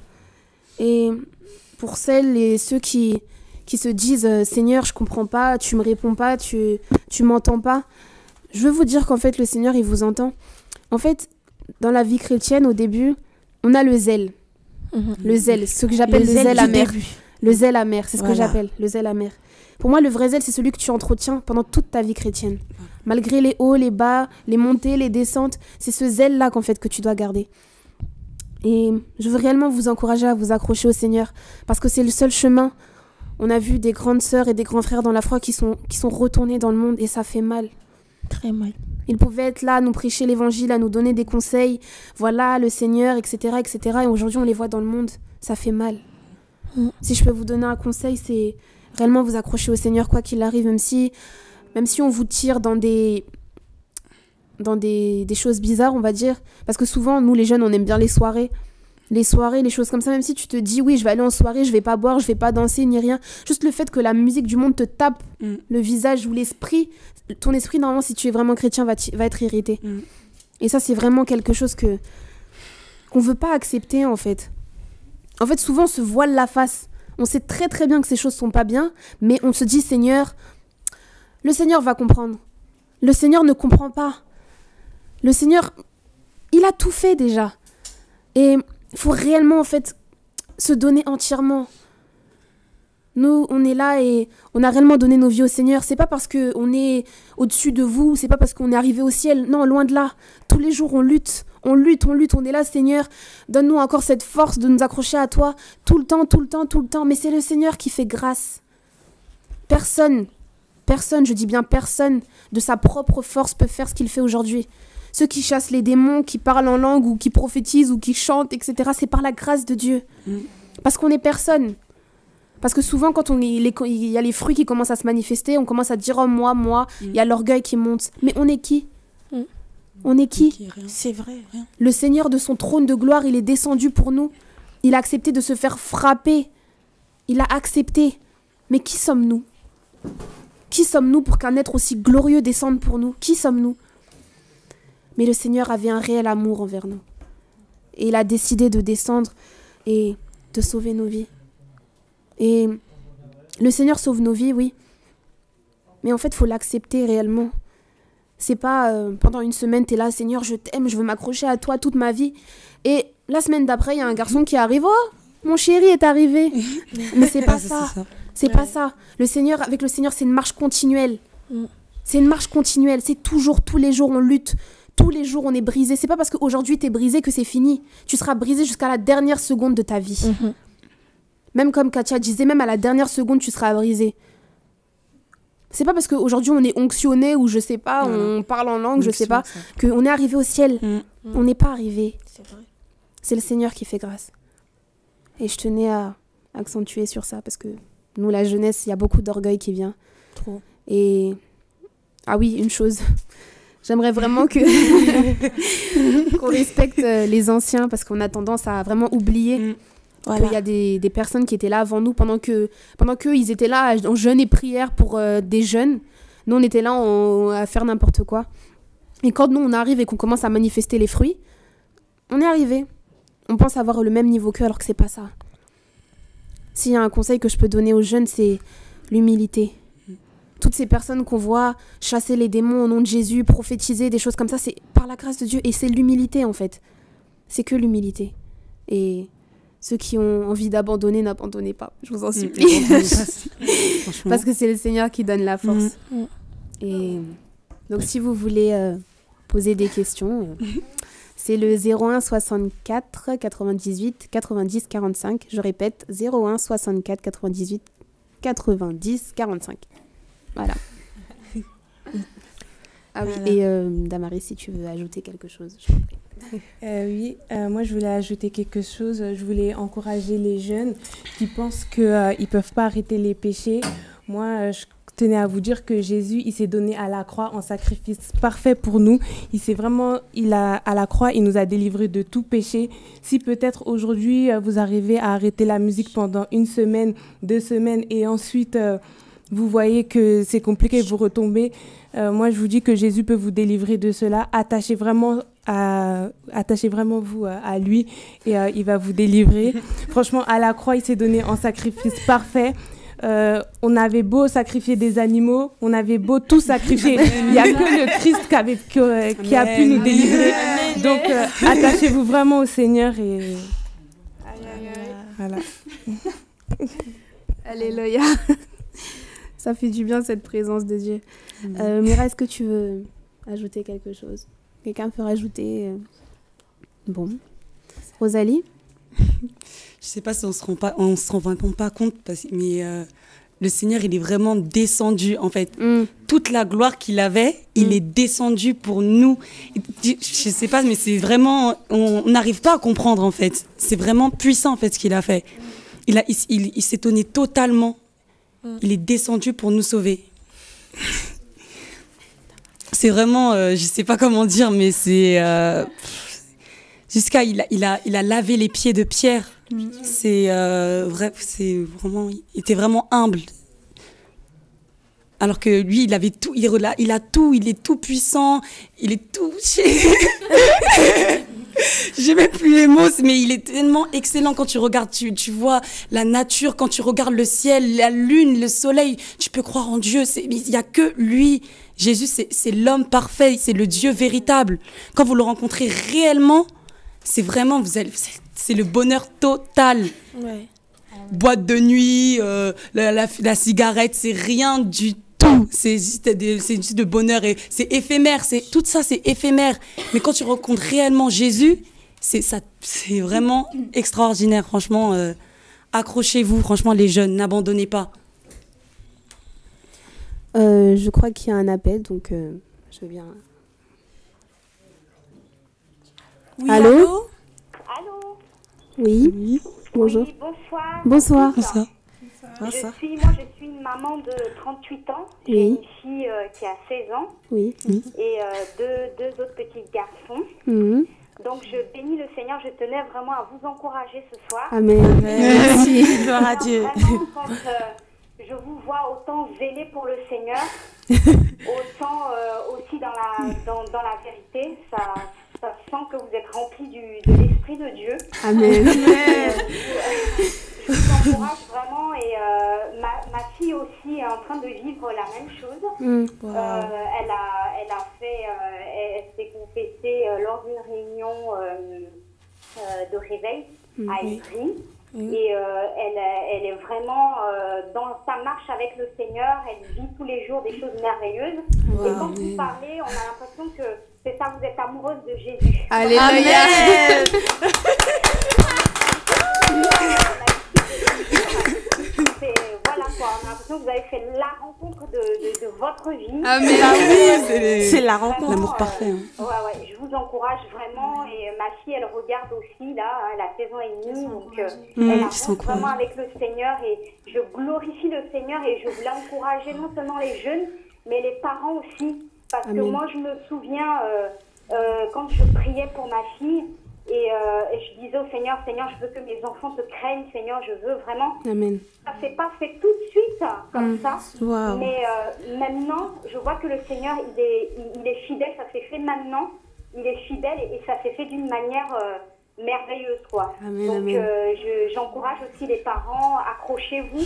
Et pour celles et ceux qui se disent « Seigneur, je comprends pas, tu me réponds pas, tu m'entends pas », je veux vous dire qu'en fait, le Seigneur, il vous entend. En fait, dans la vie chrétienne, au début, on a le zèle. Le zèle, ce que j'appelle le zèle amer. Le zèle amer, c'est ce que j'appelle, le zèle amer. Pour moi, le vrai zèle, c'est celui que tu entretiens pendant toute ta vie chrétienne. Malgré les hauts, les bas, les montées, les descentes, c'est ce zèle-là qu'en fait que tu dois garder. Et je veux réellement vous encourager à vous accrocher au Seigneur, parce que c'est le seul chemin. On a vu des grandes sœurs et des grands frères dans la foi qui sont retournés dans le monde, et ça fait mal. Très mal. Ils pouvaient être là, à nous prêcher l'évangile, à nous donner des conseils. Voilà, le Seigneur, etc., etc. Et aujourd'hui, on les voit dans le monde. Ça fait mal. Si je peux vous donner un conseil, c'est réellement vous accrocher au Seigneur, quoi qu'il arrive, même si on vous tire dans des choses bizarres, on va dire. Parce que souvent, nous, les jeunes, on aime bien les soirées, les choses comme ça. Même si tu te dis, oui, je vais aller en soirée, je vais pas boire, je vais pas danser, ni rien. Juste le fait que la musique du monde te tape le visage ou l'esprit, ton esprit, normalement, si tu es vraiment chrétien, va être irrité. Et ça, c'est vraiment quelque chose qu'on veut pas accepter, en fait. En fait, souvent, on se voile la face. On sait très très bien que ces choses sont pas bien, mais on se dit, Seigneur, le Seigneur va comprendre. Le Seigneur ne comprend pas. Le Seigneur, il a tout fait déjà. Et il faut réellement, en fait, se donner entièrement. Nous, on est là et on a réellement donné nos vies au Seigneur. C'est pas parce qu'on est au-dessus de vous, c'est pas parce qu'on est arrivé au ciel. Non, loin de là. Tous les jours, on lutte. On est là, Seigneur. Donne-nous encore cette force de nous accrocher à toi tout le temps. Mais c'est le Seigneur qui fait grâce. Personne, je dis bien personne, de sa propre force peut faire ce qu'il fait aujourd'hui. Ceux qui chassent les démons, qui parlent en langue ou qui prophétisent ou qui chantent, etc., c'est par la grâce de Dieu. Parce qu'on est personne. Parce que souvent, quand il y a les fruits qui commencent à se manifester, on commence à dire « Oh, moi », il y a l'orgueil qui monte. Mais on est qui ? On est qui ? C'est vrai. Rien. Le Seigneur de son trône de gloire, il est descendu pour nous. Il a accepté de se faire frapper. Il a accepté. Mais qui sommes-nous ? Qui sommes-nous pour qu'un être aussi glorieux descende pour nous ? Qui sommes-nous ? Mais le Seigneur avait un réel amour envers nous. Et il a décidé de descendre et de sauver nos vies. Et le Seigneur sauve nos vies, oui. Mais en fait, il faut l'accepter réellement. C'est pas pendant une semaine, t'es là, Seigneur, je t'aime, je veux m'accrocher à toi toute ma vie. Et la semaine d'après, il y a un garçon qui arrive, oh, mon chéri est arrivé. Mais c'est pas ça. C'est pas ça. Avec le Seigneur, c'est une marche continuelle. C'est une marche continuelle. C'est toujours, tous les jours, on lutte. Tous les jours, on est brisé. C'est pas parce qu'aujourd'hui, t'es brisé que c'est fini. Tu seras brisé jusqu'à la dernière seconde de ta vie. Même comme Katia disait, même à la dernière seconde, tu seras brisé. C'est pas parce qu'aujourd'hui, on est onctionné ou je sais pas, on parle en langue, je sais pas, qu'on est arrivé au ciel. On n'est pas arrivé. C'est le Seigneur qui fait grâce. Et je tenais à accentuer sur ça parce que nous, la jeunesse, il y a beaucoup d'orgueil qui vient. Trop. Et... Ah oui, une chose. J'aimerais vraiment qu'on respecte les anciens parce qu'on a tendance à vraiment oublier qu'il y a des personnes qui étaient là avant nous pendant qu'eux, ils étaient là en jeûne et prière pour des jeunes. Nous, on était là à faire n'importe quoi. Et quand nous, on arrive et qu'on commence à manifester les fruits, on est arrivé. On pense avoir le même niveau qu'eux alors que c'est pas ça. S'il y a un conseil que je peux donner aux jeunes, c'est l'humilité. Toutes ces personnes qu'on voit chasser les démons au nom de Jésus, prophétiser, des choses comme ça, c'est par la grâce de Dieu. Et c'est l'humilité, en fait. C'est que l'humilité. Et ceux qui ont envie d'abandonner, n'abandonnez pas. Je vous en supplie. Parce que c'est le Seigneur qui donne la force. Et donc, si vous voulez poser des questions, c'est le 01 64 98 90 45. Je répète, 01 64 98 90 45. Voilà. Ah oui, et Damaris, si tu veux ajouter quelque chose, je t'en prie. Oui, moi je voulais ajouter quelque chose. Je voulais encourager les jeunes qui pensent qu'ils ne peuvent pas arrêter les péchés. Moi, je tenais à vous dire que Jésus, il s'est donné à la croix en sacrifice parfait pour nous. À la croix, il nous a délivrés de tout péché. Si peut-être aujourd'hui, vous arrivez à arrêter la musique pendant 1 semaine, 2 semaines et ensuite... vous voyez que c'est compliqué, vous retombez. Moi, je vous dis que Jésus peut vous délivrer de cela. Attachez vraiment vous à lui et il va vous délivrer. Franchement, à la croix, il s'est donné en sacrifice parfait. On avait beau sacrifier des animaux, on avait beau tout sacrifier. Il n'y a que le Christ qui a pu nous délivrer. Donc, attachez-vous vraiment au Seigneur et... Voilà. Alléluia. Ça fait du bien, cette présence de Dieu. Mira, est-ce que tu veux ajouter quelque chose? Quelqu'un peut rajouter Bon. Rosalie? Je sais pas si on se rend vraiment pas compte, mais le Seigneur, il est vraiment descendu, en fait. Toute la gloire qu'il avait, il est descendu pour nous. Je sais pas, mais c'est vraiment... On n'arrive pas à comprendre, en fait. C'est vraiment puissant, en fait, ce qu'il a fait. Il s'est donné totalement. Il est descendu pour nous sauver. C'est vraiment, je sais pas comment dire, mais c'est il a lavé les pieds de Pierre. C'est vrai, c'est vraiment, il était vraiment humble. Alors que lui, il avait tout, il a tout, il est tout puissant, il est tout. J'ai même plus les mots, mais il est tellement excellent quand tu regardes, tu vois la nature, quand tu regardes le ciel, la lune, le soleil, tu peux croire en Dieu. Il n'y a que lui. Jésus, c'est l'homme parfait, c'est le Dieu véritable. Quand vous le rencontrez réellement, c'est vraiment, c'est le bonheur total. Ouais. Boîte de nuit, la cigarette, c'est rien du tout. C'est juste de bonheur et c'est éphémère. Tout ça, c'est éphémère. Mais quand tu rencontres réellement Jésus, c'est vraiment extraordinaire. Franchement, accrochez-vous. Franchement, les jeunes, n'abandonnez pas. Je crois qu'il y a un appel, donc je veux bien... Oui, allô? Allô? Oui. Oui. Bonjour. Oui, bonsoir. Bonsoir. Bonsoir. Moi, je suis une maman de 38 ans. J'ai Oui. une fille qui a 16 ans Oui. et deux autres petits garçons. Donc, je bénis le Seigneur. Je tenais vraiment à vous encourager ce soir. Amen. Merci. Gloire à Dieu. Vraiment, quand je vous vois autant zélé pour le Seigneur, autant aussi dans la vérité, ça sent que vous êtes rempli de l'Esprit de Dieu. Amen. Je vous encourage vraiment et ma fille aussi est en train de vivre la même chose. Wow. Elle a fait réveille à Ivry. Et elle est vraiment dans sa marche avec le Seigneur. Elle vit tous les jours des choses merveilleuses. Et quand vous parlez, on a l'impression que c'est ça, vous êtes amoureuse de Jésus. Alléluia. Voilà quoi, on a l'impression que vous avez fait la rencontre de votre vie. Amen. C'est la rencontre. L'amour parfait. Ouais, je vous encourage vraiment. Et ma fille, elle regarde aussi, là, elle a 16 ans et demi. Donc, elle avance vraiment avec le Seigneur. Et je glorifie le Seigneur et je voulais encourager non seulement les jeunes, mais les parents aussi. Parce que moi, je me souviens, quand je priais pour ma fille, et je disais au Seigneur, Seigneur, je veux que mes enfants te craignent, Seigneur, je veux vraiment. Amen. Ça ne s'est pas fait tout de suite comme ça. Wow. Mais maintenant, je vois que le Seigneur, il est fidèle, ça s'est fait maintenant. Il est fidèle et ça s'est fait d'une manière merveilleuse, quoi. Amen, donc, amen. j'encourage aussi les parents, accrochez-vous.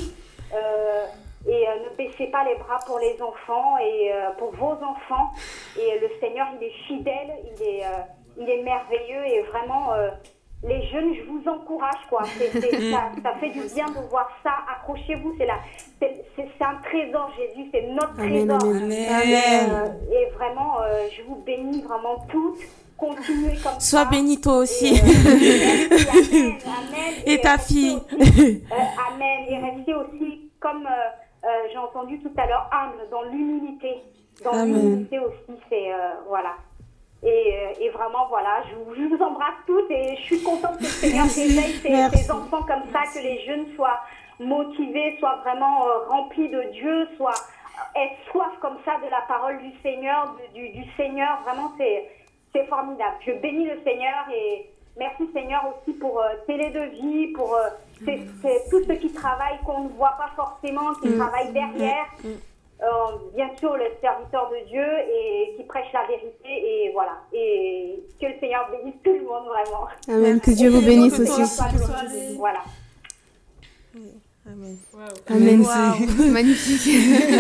Et ne baissez pas les bras pour les enfants et pour vos enfants. Et le Seigneur, il est fidèle, il est merveilleux et vraiment, les jeunes, je vous encourage, quoi. Ça fait du bien de voir ça. Accrochez-vous, c'est un trésor, Jésus, c'est notre trésor. Amen. Et vraiment, je vous bénis vraiment toutes. Continuez comme ça. Sois béni toi aussi. Amen. Et ta fille. Amen. Et restez aussi comme... j'ai entendu tout à l'heure, humble, dans l'humilité. Dans l'humilité aussi, c'est... voilà. Et vraiment, voilà, je vous embrasse toutes et je suis contente que le Seigneur réveille ces enfants comme ça, que les jeunes soient motivés, soient vraiment remplis de Dieu, aient soif comme ça de la parole du Seigneur, du Seigneur. Vraiment, c'est formidable. Je bénis le Seigneur et merci Seigneur aussi pour Télé de Vie, pour... c'est tous ceux qui travaillent, qu'on ne voit pas forcément, qui travaillent derrière. Bien sûr, le serviteur de Dieu et qui prêche la vérité. Et voilà. Et que le Seigneur bénisse tout le monde, vraiment. Amen. Que Dieu vous bénisse aussi. Voilà. Amen. Amen. Wow. Magnifique.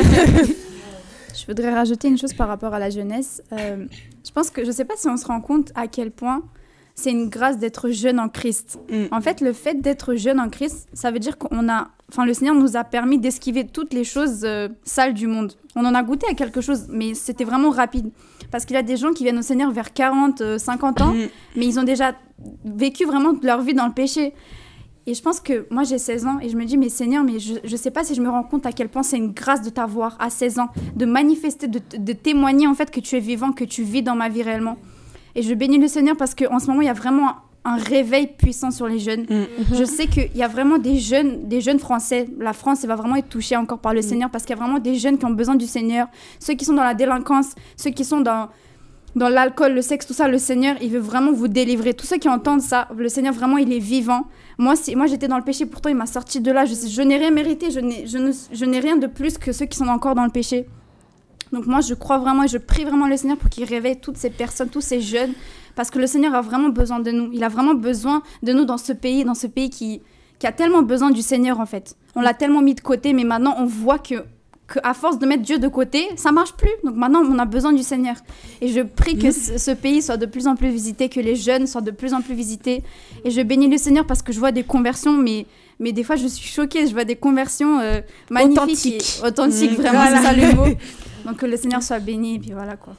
Je voudrais rajouter une chose par rapport à la jeunesse. Je pense que, je ne sais pas si on se rend compte à quel point c'est une grâce d'être jeune en Christ. En fait, le fait d'être jeune en Christ, ça veut dire le Seigneur nous a permis d'esquiver toutes les choses sales du monde. On en a goûté à quelque chose, mais c'était vraiment rapide. Parce qu'il y a des gens qui viennent au Seigneur vers 40, 50 ans, mais ils ont déjà vécu vraiment leur vie dans le péché. Et je pense que moi, j'ai 16 ans et je me dis, mais Seigneur, mais je ne sais pas si je me rends compte à quel point c'est une grâce de t'avoir à 16 ans, de manifester, de témoigner en fait que tu es vivant, que tu vis dans ma vie réellement. Et je bénis le Seigneur parce qu'en ce moment, il y a vraiment un réveil puissant sur les jeunes. Je sais qu'il y a vraiment des jeunes Français. La France, elle va vraiment être touchée encore par le Seigneur parce qu'il y a vraiment des jeunes qui ont besoin du Seigneur. Ceux qui sont dans la délinquance, ceux qui sont dans l'alcool, le sexe, tout ça, le Seigneur, il veut vraiment vous délivrer. Tous ceux qui entendent ça, le Seigneur, vraiment, il est vivant. Moi, j'étais dans le péché, pourtant, il m'a sorti de là. Je n'ai rien mérité, je n'ai rien de plus que ceux qui sont encore dans le péché. Donc moi, je crois vraiment et je prie vraiment le Seigneur pour qu'il réveille toutes ces personnes, tous ces jeunes, parce que le Seigneur a vraiment besoin de nous. Il a vraiment besoin de nous dans ce pays qui a tellement besoin du Seigneur, en fait. On l'a tellement mis de côté, mais maintenant, on voit qu'à force de mettre Dieu de côté, ça marche plus. Donc maintenant, on a besoin du Seigneur. Et je prie que ce pays soit de plus en plus visité, que les jeunes soient de plus en plus visités. Et je bénis le Seigneur parce que je vois des conversions, mais des fois, je suis choquée. Je vois des conversions magnifiques. Authentiques, vraiment, voilà. C'est ça le mot. Donc que le Seigneur soit béni, et puis voilà quoi.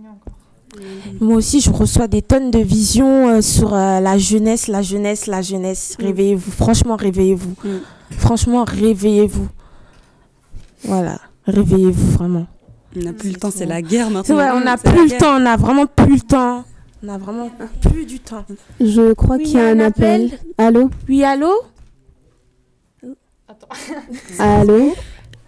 Moi aussi, je reçois des tonnes de visions sur la jeunesse. Réveillez-vous, franchement, réveillez-vous. Franchement, réveillez-vous. Voilà, réveillez-vous vraiment. On n'a plus le temps, c'est la guerre maintenant. Ouais, on n'a plus le temps, on n'a vraiment plus le temps. On n'a vraiment plus du temps. Je crois qu'il y a un appel. Allô ? Oui, allô ? Attends. Allô ? Allô ?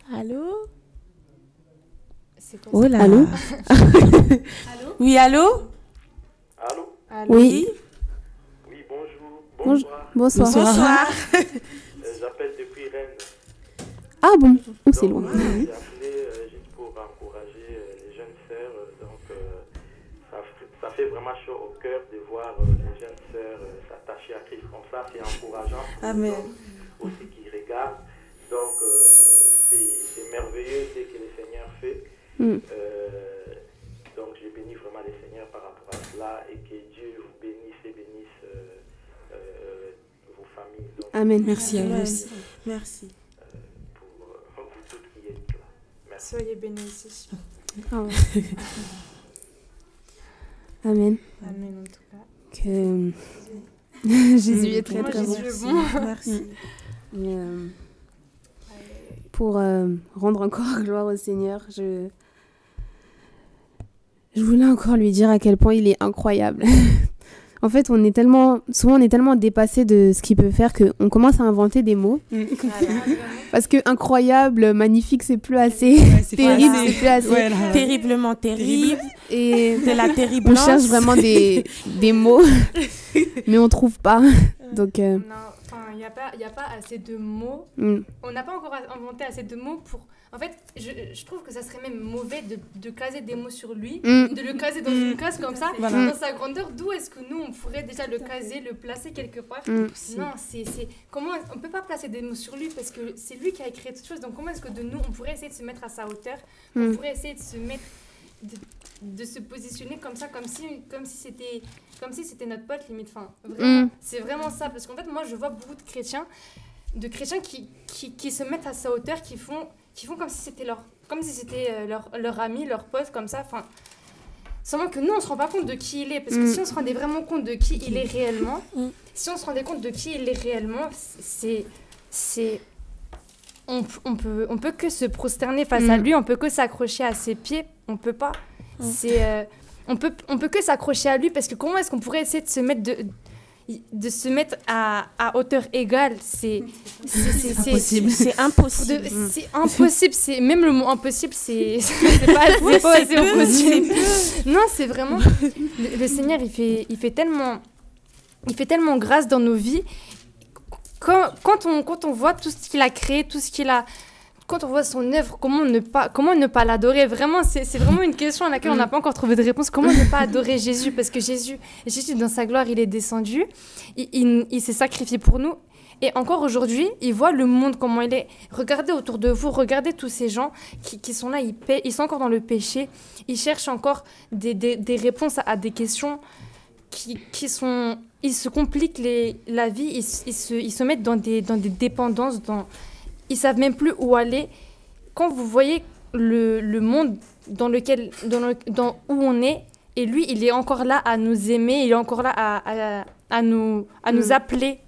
Oh là. Allô? Allô? Oui, allô? Allô? Oui. Oui, bonjour. Bonsoir. Bonsoir. J'appelle depuis Rennes. Ah bon? Oh, c'est loin. J'ai appelé juste pour encourager les jeunes sœurs. Ça fait vraiment chaud au cœur de voir les jeunes sœurs s'attacher à Christ comme ça. C'est encourageant pour Amen. les aussi qui regardent. Donc, c'est merveilleux ce que le Seigneur fait. Donc je bénis vraiment le Seigneur par rapport à cela et que Dieu vous bénisse et bénisse famille. Donc, Amen. Merci à vous aussi. Merci. pour vous toutes qui êtes là. Merci. Soyez bénis aussi. Oh. Amen. Amen en tout cas. Que Jésus est très Moi, très bon. Jésus est bon. Merci. Mais, pour rendre encore gloire au Seigneur, je voulais encore lui dire à quel point il est incroyable. En fait, souvent on est tellement dépassé de ce qu'il peut faire qu'on commence à inventer des mots. Parce que incroyable, magnifique, c'est plus assez. C'est Terrible, pas assez. c'est plus assez. Ouais, là. Terriblement terrible. Et De la on terriblance. cherche vraiment des mots, mais on trouve pas. Donc, Non, enfin, il n'y a pas assez de mots. mm, On n'a pas encore inventé assez de mots pour... En fait, je trouve que ça serait même mauvais de caser des mots sur lui, de le caser dans une case comme ça, Voilà. dans sa grandeur. D'où est-ce que nous, on pourrait déjà le caser, le placer quelque part mm. Non, comment on peut pas placer des mots sur lui parce que c'est lui qui a créé toute chose. Donc comment est-ce que de nous, on pourrait essayer de se mettre à sa hauteur, on pourrait essayer de se mettre... De se positionner comme ça, comme si c'était notre pote limite. Enfin, vraiment, c'est vraiment ça. Parce qu'en fait, moi, je vois beaucoup de chrétiens qui se mettent à sa hauteur, qui font comme si c'était leur ami, leur pote, comme ça. Enfin, seulement que nous, on se rend pas compte de qui il est. Parce que si on se rendait vraiment compte de qui il est réellement, on peut que se prosterner face à lui, on peut que s'accrocher à ses pieds, on peut pas. On peut que s'accrocher à lui parce que comment est-ce qu'on pourrait essayer de se mettre à hauteur égale, c'est impossible. C'est impossible. C'est impossible, c'est même le mot impossible, c'est pas assez impossible. Non, c'est vraiment le Seigneur, il fait tellement grâce dans nos vies. Quand on voit tout ce qu'il a créé, quand on voit son œuvre, comment ne pas l'adorer? Vraiment, c'est vraiment une question à laquelle on n'a pas encore trouvé de réponse. Comment ne pas adorer Jésus? Parce que Jésus, dans sa gloire, il est descendu, il s'est sacrifié pour nous. Et encore aujourd'hui, il voit le monde comment il est. Regardez autour de vous, regardez tous ces gens qui sont là, ils sont encore dans le péché, ils cherchent encore des réponses à des questions ils se compliquent la vie, ils se mettent dans des dépendances, ils savent même plus où aller. Quand vous voyez le monde où on est, et lui, il est encore là à nous aimer, il est encore là à nous appeler,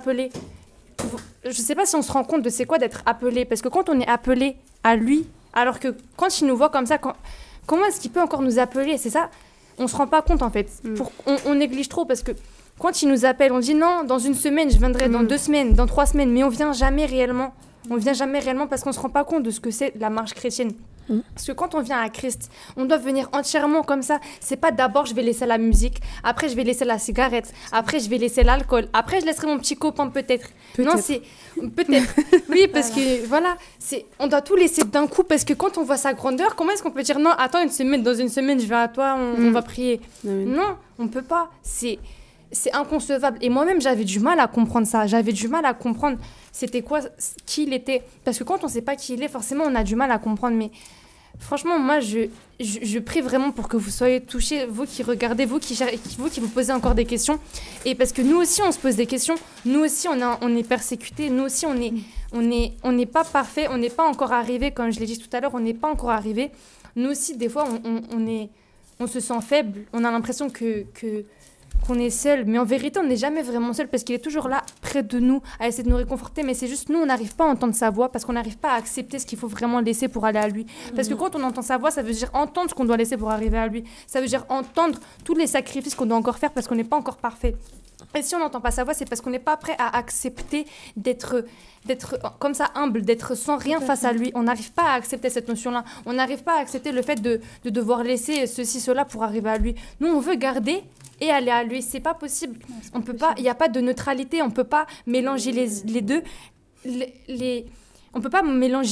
Je sais pas si on se rend compte de c'est quoi d'être appelé, parce que quand on est appelé à lui, alors que quand il nous voit comme ça, comment est-ce qu'il peut encore nous appeler? C'est ça, on se rend pas compte en fait. On néglige trop parce que quand il nous appelle, on dit non, dans une semaine, je viendrai dans 2 semaines, dans 3 semaines, mais on vient jamais réellement. On vient jamais réellement parce qu'on se rend pas compte de ce que c'est la marche chrétienne. Parce que quand on vient à Christ, on doit venir entièrement comme ça. C'est pas d'abord je vais laisser la musique, après je vais laisser la cigarette, après je vais laisser l'alcool, après je laisserai mon petit copain peut-être. Non, c'est peut-être. Oui, parce que voilà, on doit tout laisser d'un coup parce que quand on voit sa grandeur, comment est-ce qu'on peut dire non, attends dans une semaine je viens à toi, on va prier. Non, on peut pas. C'est inconcevable. Et moi-même, j'avais du mal à comprendre ça. J'avais du mal à comprendre c'était quoi, qui il était. Parce que quand on ne sait pas qui il est, forcément, on a du mal à comprendre. Mais franchement, moi, je prie vraiment pour que vous soyez touchés, vous qui regardez, vous qui vous posez encore des questions. Et parce que nous aussi, on se pose des questions. Nous aussi, on est persécutés. Nous aussi, on n'est pas parfait. On n'est pas encore arrivé, comme je l'ai dit tout à l'heure, on n'est pas encore arrivé. Nous aussi, des fois, on se sent faible. On a l'impression qu'on est seul, mais en vérité, on n'est jamais vraiment seul parce qu'il est toujours là, près de nous, à essayer de nous réconforter, mais c'est juste nous, on n'arrive pas à entendre sa voix parce qu'on n'arrive pas à accepter ce qu'il faut vraiment laisser pour aller à lui. Parce que quand on entend sa voix, ça veut dire entendre ce qu'on doit laisser pour arriver à lui. Ça veut dire entendre tous les sacrifices qu'on doit encore faire parce qu'on n'est pas encore parfait. Et si on n'entend pas sa voix, c'est parce qu'on n'est pas prêt à accepter d'être comme ça humble, d'être sans rien face à lui. On n'arrive pas à accepter cette notion-là. On n'arrive pas à accepter le fait de devoir laisser ceci, cela pour arriver à lui. Nous, on veut garder et aller à lui. C'est pas possible. On peut pas. Il n'y a pas de neutralité. On peut pas mélanger les deux. On peut pas mélanger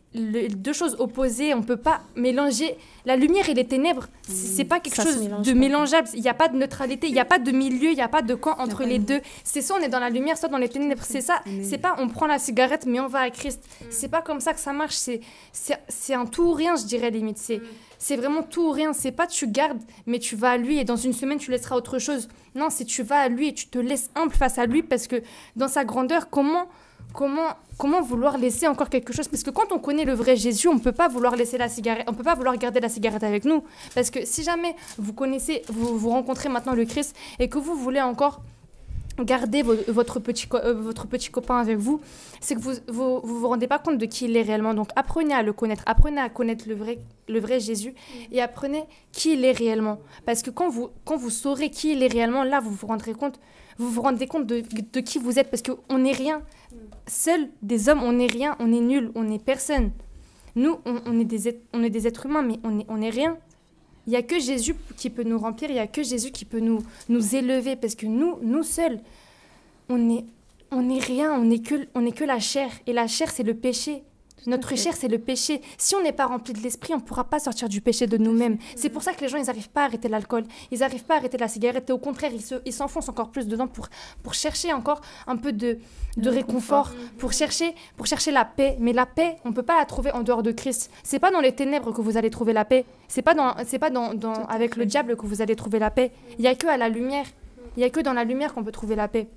deux choses opposées. On peut pas mélanger la lumière et les ténèbres. C'est pas quelque chose de mélangeable. Il n'y a pas de neutralité, il n'y a pas de milieu, il n'y a pas de camp entre les deux. C'est soit on est dans la lumière, soit dans les ténèbres. C'est ça. C'est pas on prend la cigarette mais on va à Christ. C'est pas comme ça que ça marche. C'est un tout ou rien, je dirais limite. C'est vraiment tout ou rien. C'est pas tu gardes, mais tu vas à lui et dans une semaine tu laisseras autre chose. Non, c'est tu vas à lui et tu te laisses humble face à lui parce que dans sa grandeur, comment vouloir laisser encore quelque chose? Parce que quand on connaît le vrai Jésus, on ne peut pas vouloir laisser la cigarette, on peut pas vouloir garder la cigarette avec nous. Parce que si jamais vous rencontrez maintenant le Christ et que vous voulez encore garder votre petit copain avec vous, c'est que vous rendez pas compte de qui il est réellement. Donc apprenez à le connaître, apprenez à connaître le vrai Jésus et apprenez qui il est réellement. Parce que quand vous saurez qui il est réellement, là vous vous rendez compte de qui vous êtes, parce qu'on n'est rien. Seuls des hommes, on n'est rien, on est nul, on n'est personne. Nous, on est des êtres humains, mais on n'est rien. Il n'y a que Jésus qui peut nous remplir, il n'y a que Jésus qui peut nous élever, parce que nous seuls, on n'est rien, on n'est que la chair. Et la chair, c'est le péché. Notre chair, c'est le péché. Si on n'est pas rempli de l'esprit, on ne pourra pas sortir du péché de nous-mêmes. C'est pour ça que les gens, ils n'arrivent pas à arrêter l'alcool. Ils n'arrivent pas à arrêter la cigarette. Et au contraire, ils s'enfoncent encore plus dedans pour chercher encore un peu de réconfort, pour chercher la paix. Mais la paix, on ne peut pas la trouver en dehors de Christ. Ce n'est pas dans les ténèbres que vous allez trouver la paix. Ce n'est pas avec le diable que vous allez trouver la paix. Il n'y a que à la lumière. Il n'y a que dans la lumière qu'on peut trouver la paix.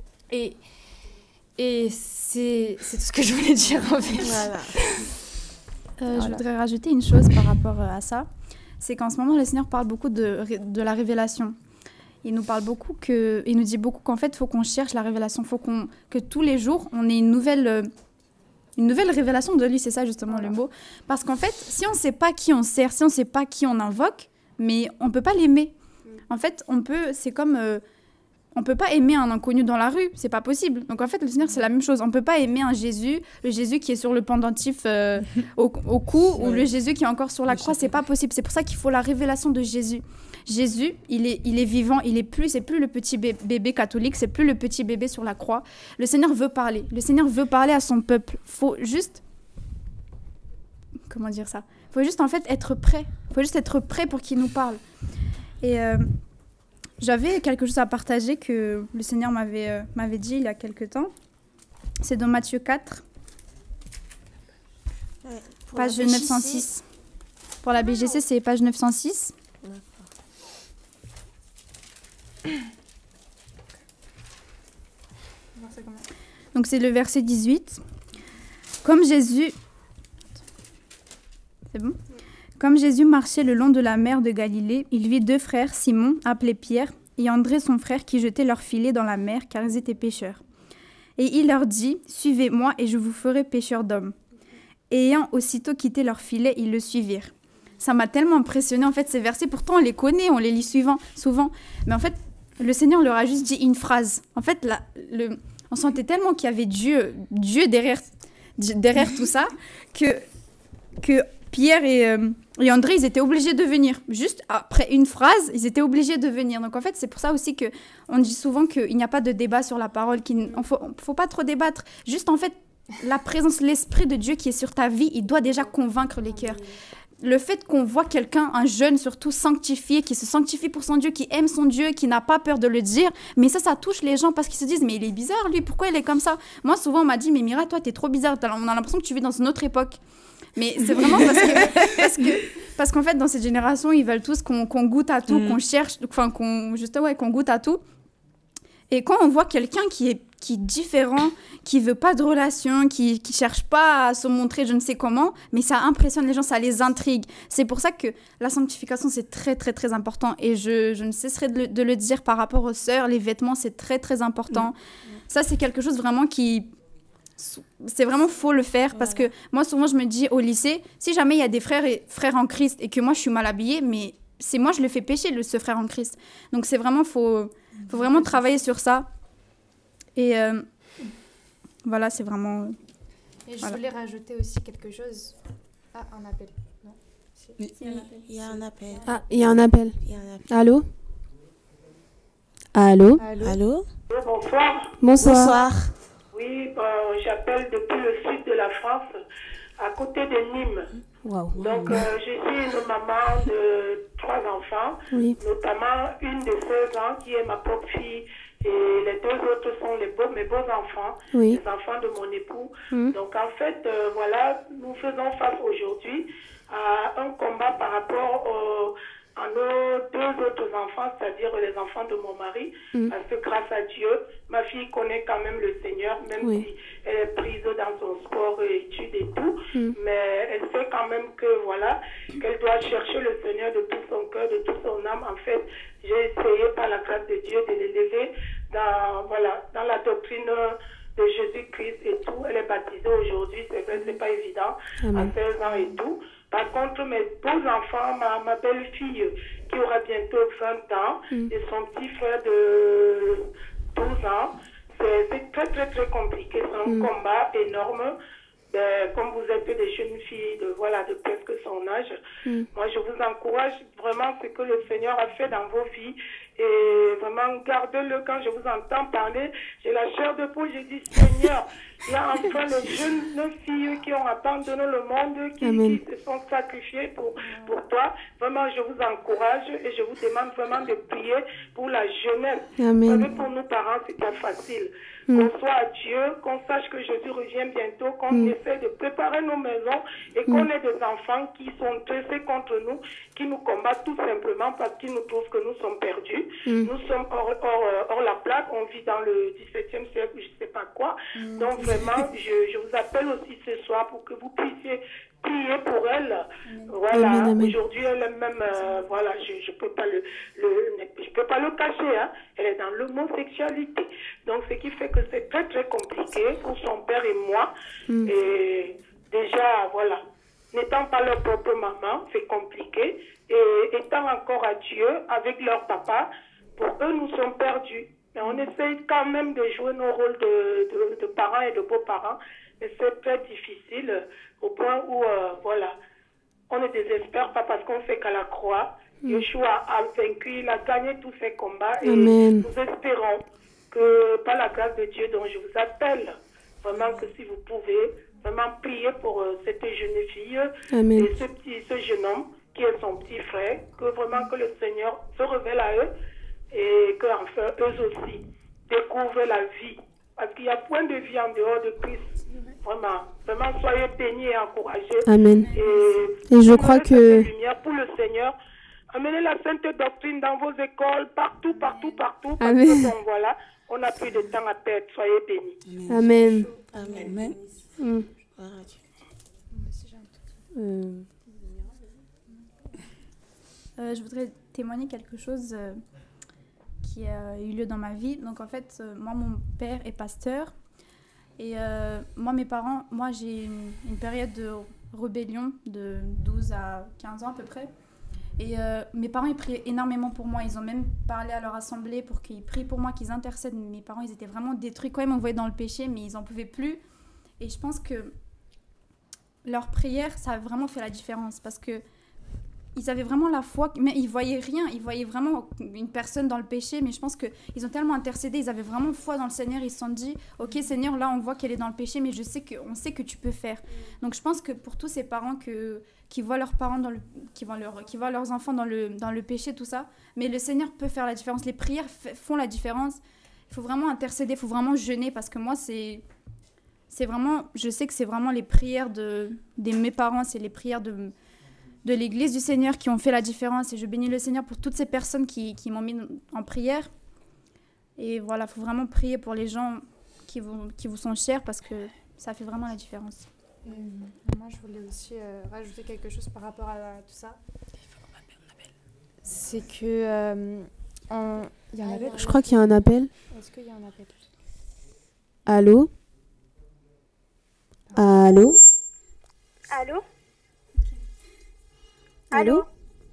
Et c'est tout ce que je voulais dire en fait. Voilà. Je voudrais rajouter une chose par rapport à ça. C'est qu'en ce moment, le Seigneur parle beaucoup de la révélation. Il nous parle beaucoup il nous dit beaucoup qu'en fait, il faut qu'on cherche la révélation. Il faut que tous les jours, on ait une nouvelle révélation de lui. C'est ça justement le mot. Parce qu'en fait, si on ne sait pas qui on sert, si on ne sait pas qui on invoque, mais on ne peut pas l'aimer. En fait, c'est comme... on ne peut pas aimer un inconnu dans la rue, c'est pas possible. Donc en fait, le Seigneur, c'est la même chose. On ne peut pas aimer le Jésus qui est sur le pendentif au cou, ou le Jésus qui est encore sur la croix, c'est pas possible. C'est pour ça qu'il faut la révélation de Jésus. Jésus, il est vivant, c'est plus le petit bébé catholique, c'est plus le petit bébé sur la croix. Le Seigneur veut parler. Le Seigneur veut parler à son peuple. Faut juste... Comment dire ça? Faut juste en fait être prêt. Faut juste être prêt pour qu'il nous parle. Et... j'avais quelque chose à partager que le Seigneur m'avait dit il y a quelque temps. C'est dans Matthieu 4, page 906. Pour la BGC, c'est page 906. Donc c'est le verset 18. Comme Jésus... C'est bon ? Comme Jésus marchait le long de la mer de Galilée, il vit deux frères, Simon, appelé Pierre, et André son frère, qui jetaient leurs filets dans la mer, car ils étaient pêcheurs. Et il leur dit, « Suivez-moi, et je vous ferai pêcheurs d'hommes. » Et ayant aussitôt quitté leurs filets, ils le suivirent. Ça m'a tellement impressionné, en fait, ces versets. Pourtant, on les connaît, on les lit souvent. Mais en fait, le Seigneur leur a juste dit une phrase. En fait, on sentait tellement qu'il y avait Dieu derrière tout ça, que Pierre et André, ils étaient obligés de venir. Juste après une phrase, ils étaient obligés de venir. Donc en fait, c'est pour ça aussi qu'on dit souvent qu'il n'y a pas de débat sur la parole, faut pas trop débattre. Juste en fait, la présence, l'Esprit de Dieu qui est sur ta vie, il doit déjà convaincre les cœurs. Le fait qu'on voit quelqu'un, un jeune surtout, sanctifié, qui se sanctifie pour son Dieu, qui aime son Dieu, qui n'a pas peur de le dire, mais ça touche les gens parce qu'ils se disent, mais il est bizarre lui, pourquoi il est comme ça? Moi, souvent, on m'a dit, mais Mira, toi, t'es trop bizarre, on a l'impression que tu vis dans une autre époque. Mais c'est vraiment parce qu'en fait, dans cette génération, ils veulent tous qu'on goûte à tout, qu'on cherche, enfin, qu'on goûte à tout. Et quand on voit quelqu'un qui est différent, qui veut pas de relation, qui cherche pas à se montrer je ne sais comment, mais ça impressionne les gens, ça les intrigue. C'est pour ça que la sanctification, c'est très, très, très important. Et je ne cesserai de le dire par rapport aux sœurs, les vêtements, c'est très, très important. Ça, c'est quelque chose vraiment c'est vraiment faut le faire parce que moi souvent je me dis au lycée, si jamais il y a des frères en Christ et que moi je suis mal habillée, mais c'est moi je le fais pécher ce frère en Christ. Donc c'est vraiment faut vraiment travailler sur ça. Et voilà, c'est vraiment et je voulais rajouter aussi quelque chose. Un appel. Non. Il y a un appel. Il y a un appel. Allô? Allô? Bonsoir. Bonsoir. Oui, j'appelle depuis le sud de la France. à côté de Nîmes. Wow. Donc, je suis une maman de 3 enfants, Oui. notamment une de 16 ans qui est ma propre fille. Et les 2 autres sont mes beaux enfants, Oui. les enfants de mon époux. Mhm. Donc, en fait, voilà, nous faisons face aujourd'hui à un combat par rapport à nos 2 autres enfants, c'est-à-dire les enfants de mon mari, parce que grâce à Dieu, ma fille connaît quand même le Seigneur, même Oui. si elle est prise dans son sport et études et tout, mais elle sait quand même que, voilà, qu'elle doit chercher le Seigneur de tout son cœur, de toute son âme. En fait, j'ai essayé par la grâce de Dieu de l'élever dans la doctrine de Jésus-Christ et tout. Elle est baptisée aujourd'hui, c'est vrai, c'est pas évident, Amen. à 16 ans et tout. Par contre, mes beaux enfants, ma belle-fille qui aura bientôt 20 ans et son petit frère de 12 ans, c'est très, très, très compliqué. C'est un combat énorme. Comme vous êtes des jeunes filles de presque son âge, moi je vous encourage vraiment ce que le Seigneur a fait dans vos vies et vraiment gardez-le. Quand je vous entends parler, j'ai la chair de poule, je dis Seigneur, il y a enfin les jeunes filles qui ont abandonné le monde, qui se sont sacrifiées pour toi. Vraiment je vous encourage et je vous demande vraiment de prier pour la jeunesse. Amen. Vous savez, pour nous parents c'est pas facile. Qu'on soit à Dieu, qu'on sache que Jésus revient bientôt, qu'on essaie de préparer nos maisons et qu'on ait des enfants qui sont dressés contre nous, qui nous combattent tout simplement parce qu'ils nous trouvent que nous sommes perdus. Nous sommes hors la plaque, on vit dans le 17e siècle, je ne sais pas quoi. Donc vraiment, je vous appelle aussi ce soir pour que vous puissiez prier pour elle. Voilà, aujourd'hui elle est même, je peux pas le cacher, hein. Elle est dans l'homosexualité. Donc ce qui fait que c'est très très compliqué pour son père et moi. Et déjà, voilà, n'étant pas leur propre maman, c'est compliqué. Et étant encore à Dieu avec leur papa, pour eux nous sommes perdus. Mais on essaye quand même de jouer nos rôles de parents et de beaux-parents. Mais c'est très difficile au point où, on ne désespère pas parce qu'on sait qu'à la croix, Yeshua a vaincu, il a gagné tous ses combats. Et Amen. nous espérons que par la grâce de Dieu dont je vous appelle, vraiment que si vous pouvez, vraiment prier pour cette jeune fille Amen. et ce jeune homme qui est son petit frère, que vraiment que le Seigneur se révèle à eux et qu'enfin eux aussi découvrent la vie. Parce qu'il n'y a point de vie en dehors de Christ. Vraiment, soyez bénis et encouragés. Amen. Et je crois que... lumière pour le Seigneur. Amenez la sainte doctrine dans vos écoles, partout. Parce Amen. que bon, voilà, on n'a plus de temps à perdre. Soyez bénis. Amen. Amen. Je voudrais témoigner quelque chose qui a eu lieu dans ma vie. Donc en fait, moi, mon père est pasteur. Et mes parents, j'ai une période de rébellion de 12 à 15 ans à peu près. Et mes parents, ils priaient énormément pour moi. Ils ont même parlé à leur assemblée pour qu'ils prient pour moi, qu'ils intercèdent. Mes parents, ils étaient vraiment détruits quand ils m'envoyaient dans le péché, mais ils n'en pouvaient plus. Et je pense que leur prière, ça a vraiment fait la différence parce que ils avaient vraiment la foi, mais ils voyaient rien. Ils voyaient vraiment une personne dans le péché, mais je pense qu'ils ont tellement intercédé, ils avaient vraiment foi dans le Seigneur. Ils se sont dit, ok Seigneur, là on voit qu'elle est dans le péché, mais on sait que tu peux faire. Donc je pense que pour tous ces parents qui voient leurs parents qui voient leurs enfants dans le péché, tout ça, mais le Seigneur peut faire la différence. Les prières font la différence. Il faut vraiment intercéder, il faut vraiment jeûner, parce que moi c'est vraiment, je sais que c'est vraiment les prières de mes parents, c'est les prières de l'Église du Seigneur qui ont fait la différence. Et je bénis le Seigneur pour toutes ces personnes qui m'ont mis en prière. Et voilà, il faut vraiment prier pour les gens qui vous sont chers parce que ça fait vraiment la différence. Moi, je voulais aussi rajouter quelque chose par rapport à tout ça. C'est que... il y a un appel. Je crois qu'il y a un appel. Est-ce qu'il y a un appel? Allô? Allô? Allô? Allô?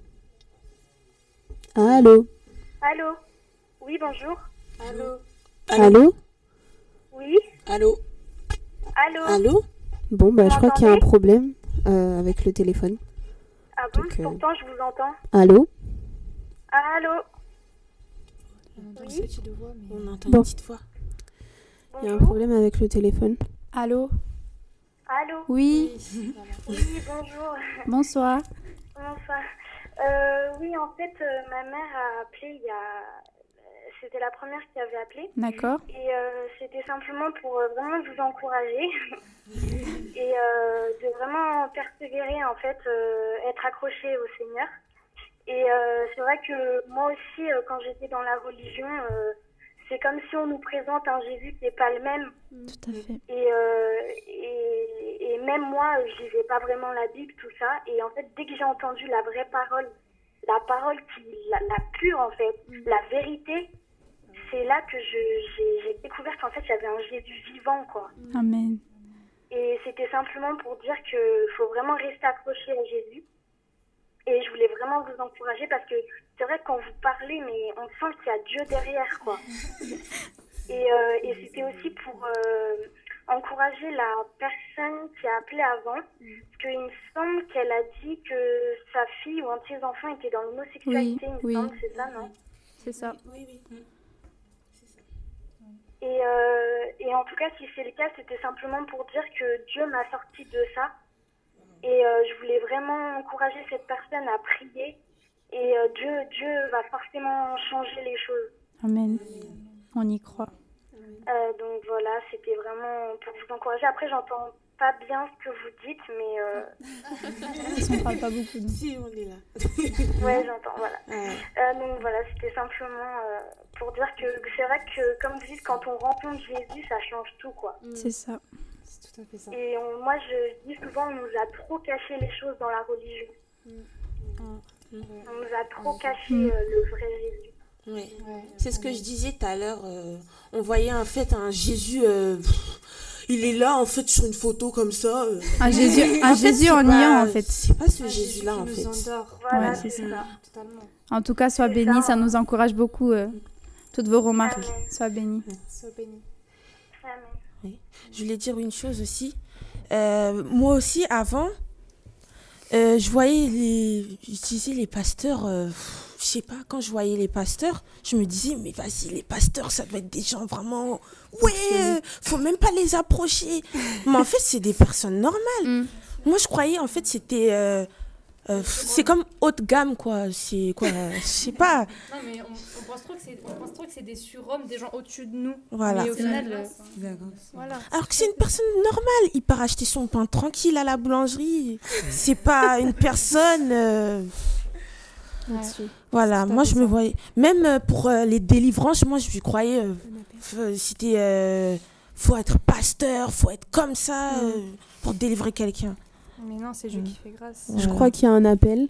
Allô? Allô? Oui, bonjour. Allô? Allô? Oui? Allô? Allô? Allô? Bon, je crois qu'il y a un problème avec le téléphone. Ah bon? Donc, Pourtant, je vous entends. Allô? Allô? On entend Oui. une petite voix, mais... On entend Bon. une petite voix. Il y a un problème avec le téléphone. Allô? Allô? Oui. Oui, bonjour. Bonsoir. Bonsoir. Oui, en fait, ma mère a appelé C'était la première qui avait appelé. D'accord. Et c'était simplement pour vraiment vous encourager et de vraiment persévérer, en fait, être accroché au Seigneur. Et c'est vrai que moi aussi, quand j'étais dans la religion, c'est comme si on nous présente un Jésus qui n'est pas le même. Tout à fait. Et même moi, je lisais pas vraiment la Bible, tout ça. Et en fait, dès que j'ai entendu la vraie parole, la parole la pure, en fait, la vérité, c'est là que j'ai découvert qu'en fait, il y avait un Jésus vivant, quoi. Amen. Et c'était simplement pour dire qu'il faut vraiment rester accroché à Jésus. Et je voulais vraiment vous encourager parce que c'est vrai que quand vous parlez, mais on sent qu'il y a Dieu derrière, quoi. Et c'était aussi pour encourager la personne qui a appelé avant. Parce qu'il me semble qu'elle a dit que sa fille ou un de ses enfants était dans l'homosexualité, il me semble, c'est ça, non? C'est ça. Oui. Et en tout cas, si c'est le cas, c'était simplement pour dire que Dieu m'a sorti de ça. Et je voulais vraiment encourager cette personne à prier. Et Dieu va forcément changer les choses. Amen. On y croit. Donc voilà, c'était vraiment pour vous encourager. Après, j'entends pas bien ce que vous dites, mais... On parle pas beaucoup. Donc. Si, on est là. Ouais, j'entends, voilà. Donc voilà, c'était simplement pour dire que c'est vrai que, comme vous dites, quand on rencontre Jésus, ça change tout, quoi. C'est ça. C'est tout à fait ça. Et moi, je dis souvent, on nous a trop caché les choses dans la religion. On nous a trop caché le vrai Jésus. Oui, c'est ce que je disais tout à l'heure. On voyait en fait un Jésus, il est là en fait sur une photo comme ça. Un Jésus en niant en fait. C'est pas ce Jésus-là en fait. Voilà, Ouais, c'est c'est ça. Totalement. En tout cas, sois C'est béni, ça. ça nous encourage beaucoup. Toutes vos remarques. Amen. Sois béni. Sois béni. Amen. Je voulais dire une chose aussi. Moi aussi, avant, je voyais je disais les pasteurs, je sais pas, quand je voyais les pasteurs, je me disais, mais vas-y, les pasteurs, ça doit être des gens vraiment, faut même pas les approcher. Mais en fait, c'est des personnes normales. Moi, je croyais, en fait, c'était, c'est comme haut de gamme, quoi. C'est quoi, je sais pas. Non, mais on pense trop que c'est des surhommes, des gens au-dessus de nous. Voilà. Mais au final, Voilà. Alors que c'est une personne normale. Il part acheter son pain tranquille à la boulangerie. C'est pas une personne... Voilà, moi je me voyais... Même pour les délivrances, moi je croyais... c'était... faut être pasteur, faut être comme ça pour délivrer quelqu'un. mais non, c'est Dieu qui fait grâce. Je crois qu'il y a un appel.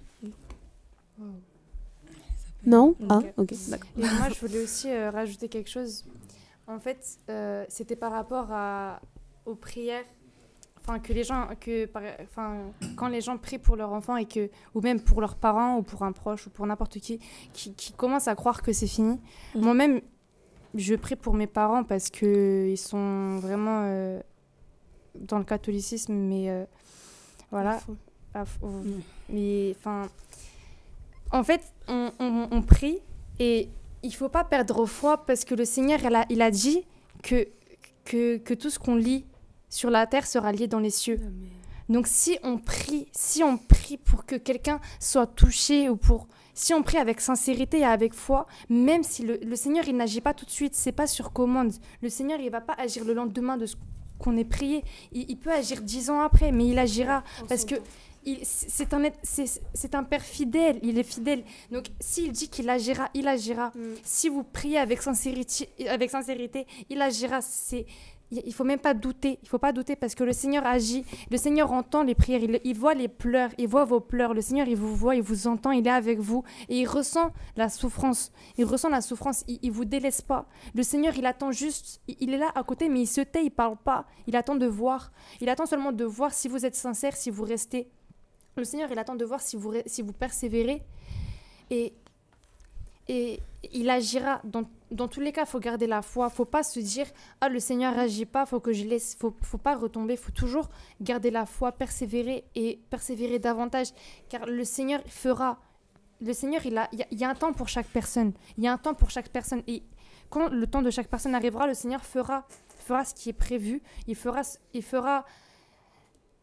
Non? Ah, ok, d'accord. Et moi, je voulais aussi rajouter quelque chose. En fait, c'était par rapport aux prières. Enfin, que les gens, quand les gens prient pour leur enfant ou même pour leurs parents ou pour un proche ou pour n'importe qui commence à croire que c'est fini. Moi-même, je prie pour mes parents parce que ils sont vraiment dans le catholicisme, mais voilà. Mais enfin, en fait, on prie et il faut pas perdre foi parce que le Seigneur, il a dit que tout ce qu'on lit sur la terre sera lié dans les cieux. Amen. Donc si on prie pour que quelqu'un soit touché si on prie avec sincérité et avec foi, même si le Seigneur il n'agit pas tout de suite, c'est pas sur commande. Le Seigneur il va pas agir le lendemain de ce qu'on ait prié. Il peut agir 10 ans après, mais il agira parce que c'est un père fidèle, il est fidèle. Donc s'il dit qu'il agira, il agira. Si vous priez avec sincérité, il agira. Il faut même pas douter. Il faut pas douter parce que le Seigneur agit. Le Seigneur entend les prières. Il voit les pleurs. Il voit vos pleurs. Le Seigneur, il vous voit, il vous entend. Il est avec vous et il ressent la souffrance. Il ressent la souffrance. Il vous délaisse pas. Le Seigneur, il attend juste. Il est là à côté, mais il se tait. Il parle pas. Il attend de voir. Il attend seulement de voir si vous êtes sincère, si vous restez. Le Seigneur, il attend de voir si vous persévérez et il agira. Dans tous les cas, il faut garder la foi. Il ne faut pas se dire « Ah, le Seigneur n'agit pas, il faut que je laisse. » Il ne faut pas retomber. Il faut toujours garder la foi, persévérer et persévérer davantage. Car le Seigneur fera. Le Seigneur, il y a un temps pour chaque personne. Il y a un temps pour chaque personne. Et quand le temps de chaque personne arrivera, le Seigneur fera ce qui est prévu. Il fera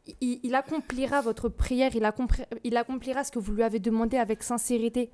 il accomplira votre prière, il accomplira ce que vous lui avez demandé avec sincérité.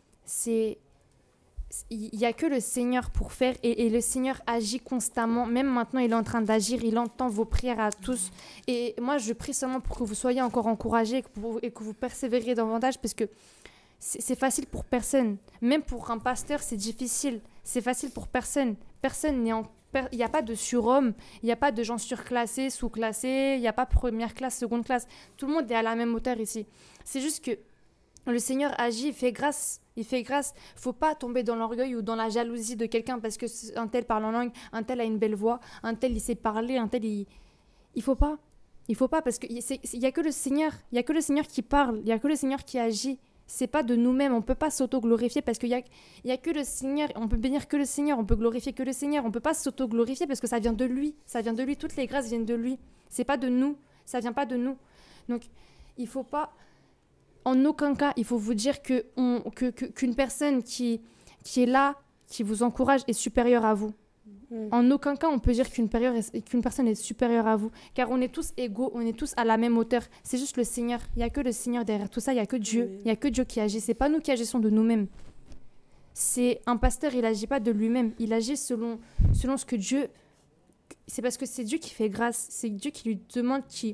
Il n'y a que le Seigneur pour faire et le Seigneur agit constamment. Même maintenant, il est en train d'agir, il entend vos prières à tous. Et moi, je prie seulement pour que vous soyez encore encouragés et que vous persévériez davantage parce que c'est facile pour personne. Même pour un pasteur, c'est difficile. C'est facile pour personne. Personne n'est il n'y a pas de surhomme, il n'y a pas de gens surclassés, sous-classés, il n'y a pas première classe, seconde classe. Tout le monde est à la même hauteur ici. C'est juste que le Seigneur agit, il fait grâce. Il fait grâce. Il ne faut pas tomber dans l'orgueil ou dans la jalousie de quelqu'un parce qu'un tel parle en langue, un tel a une belle voix, un tel il sait parler, un tel il ne faut pas. Il ne faut pas parce qu'il n'y a que le Seigneur. Il n'y a que le Seigneur qui parle. Il n'y a que le Seigneur qui agit. C'est pas de nous-mêmes. On ne peut pas s'auto-glorifier parce qu'il y a que le Seigneur. On peut bénir que le Seigneur. On peut glorifier que le Seigneur. On ne peut pas s'auto-glorifier parce que ça vient de lui. Ça vient de lui. Toutes les grâces viennent de lui. C'est pas de nous. Ça vient pas de nous. Donc, il ne faut pas... En aucun cas, il faut vous dire qu'une personne qui est là, qui vous encourage, est supérieure à vous. En aucun cas, on peut dire qu'une personne est supérieure à vous. Car on est tous égaux, on est tous à la même hauteur. C'est juste le Seigneur. Il n'y a que le Seigneur derrière tout ça. Il n'y a que Dieu. Il n'y a que Dieu qui agit. Ce n'est pas nous qui agissons de nous-mêmes. C'est un pasteur, il n'agit pas de lui-même. Il agit selon ce que Dieu... C'est parce que c'est Dieu qui fait grâce. C'est Dieu qui lui demande, qui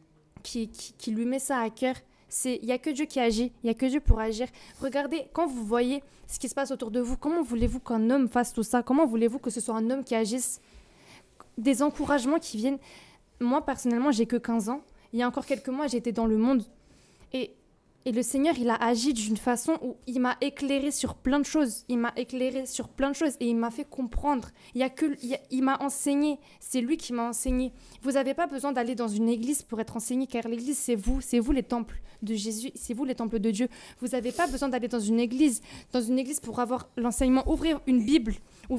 lui met ça à cœur. Il n'y a que Dieu qui agit, il n'y a que Dieu pour agir. Regardez, quand vous voyez ce qui se passe autour de vous, comment voulez-vous qu'un homme fasse tout ça? Comment voulez-vous que ce soit un homme qui agisse? Des encouragements qui viennent. Moi, personnellement, j'ai que 15 ans. Il y a encore quelques mois, j'étais dans le monde. Et le Seigneur, il a agi d'une façon où il m'a éclairé sur plein de choses. Il m'a éclairé sur plein de choses et il m'a fait comprendre. Il m'a enseigné. C'est lui qui m'a enseigné. Vous n'avez pas besoin d'aller dans une église pour être enseigné, car l'église, c'est vous les temples de Jésus, c'est vous les temples de Dieu. Vous n'avez pas besoin d'aller dans une église pour avoir l'enseignement. Ouvrez une Bible.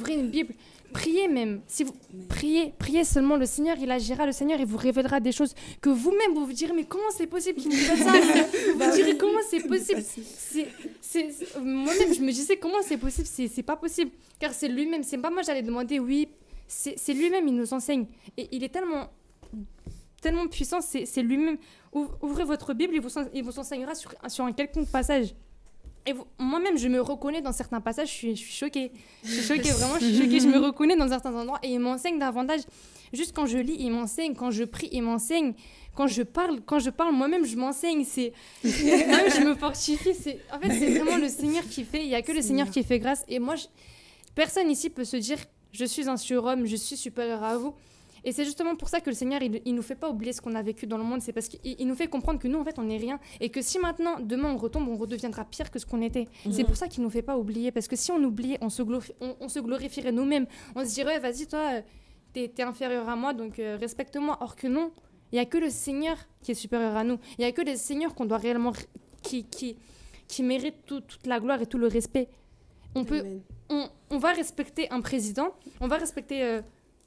Priez même. Si vous priez seulement, le Seigneur, il agira. Le Seigneur, il vous révélera des choses que vous-même, vous direz, mais comment c'est possible qu'il me fasse ça? Vous direz, comment c'est possible? Moi-même, je me disais, comment c'est possible? C'est pas possible. Car c'est lui-même. C'est pas moi, j'allais demander, oui. C'est lui-même, il nous enseigne. Et il est tellement puissant, c'est lui-même. Ouvrez votre Bible, il vous enseignera sur un quelconque passage. Et moi-même, je me reconnais dans certains passages, je suis choquée. Vraiment, je suis choquée. Je me reconnais dans certains endroits et il m'enseigne davantage. Juste quand je lis, il m'enseigne. Quand je prie, il m'enseigne. Quand je parle, moi-même, je m'enseigne. Moi-même, je me fortifie. En fait, c'est vraiment le Seigneur qui fait. Il n'y a que le Seigneur qui fait grâce. Et moi, personne ici peut se dire, je suis un surhomme, je suis supérieur à vous. Et c'est justement pour ça que le Seigneur, il nous fait pas oublier ce qu'on a vécu dans le monde. C'est parce qu'il nous fait comprendre que nous, en fait, on n'est rien. Et que si maintenant, demain, on retombe, on redeviendra pire que ce qu'on était. C'est pour ça qu'il nous fait pas oublier. Parce que si on oubliait, on se glorifierait nous-mêmes. On se dirait, vas-y, toi, t'es inférieur à moi, donc respecte-moi. Or que non, il y a que le Seigneur qui est supérieur à nous. Il y a que le Seigneur qu'on doit réellement... qui mérite toute la gloire et tout le respect. On va respecter un président, on va respecter...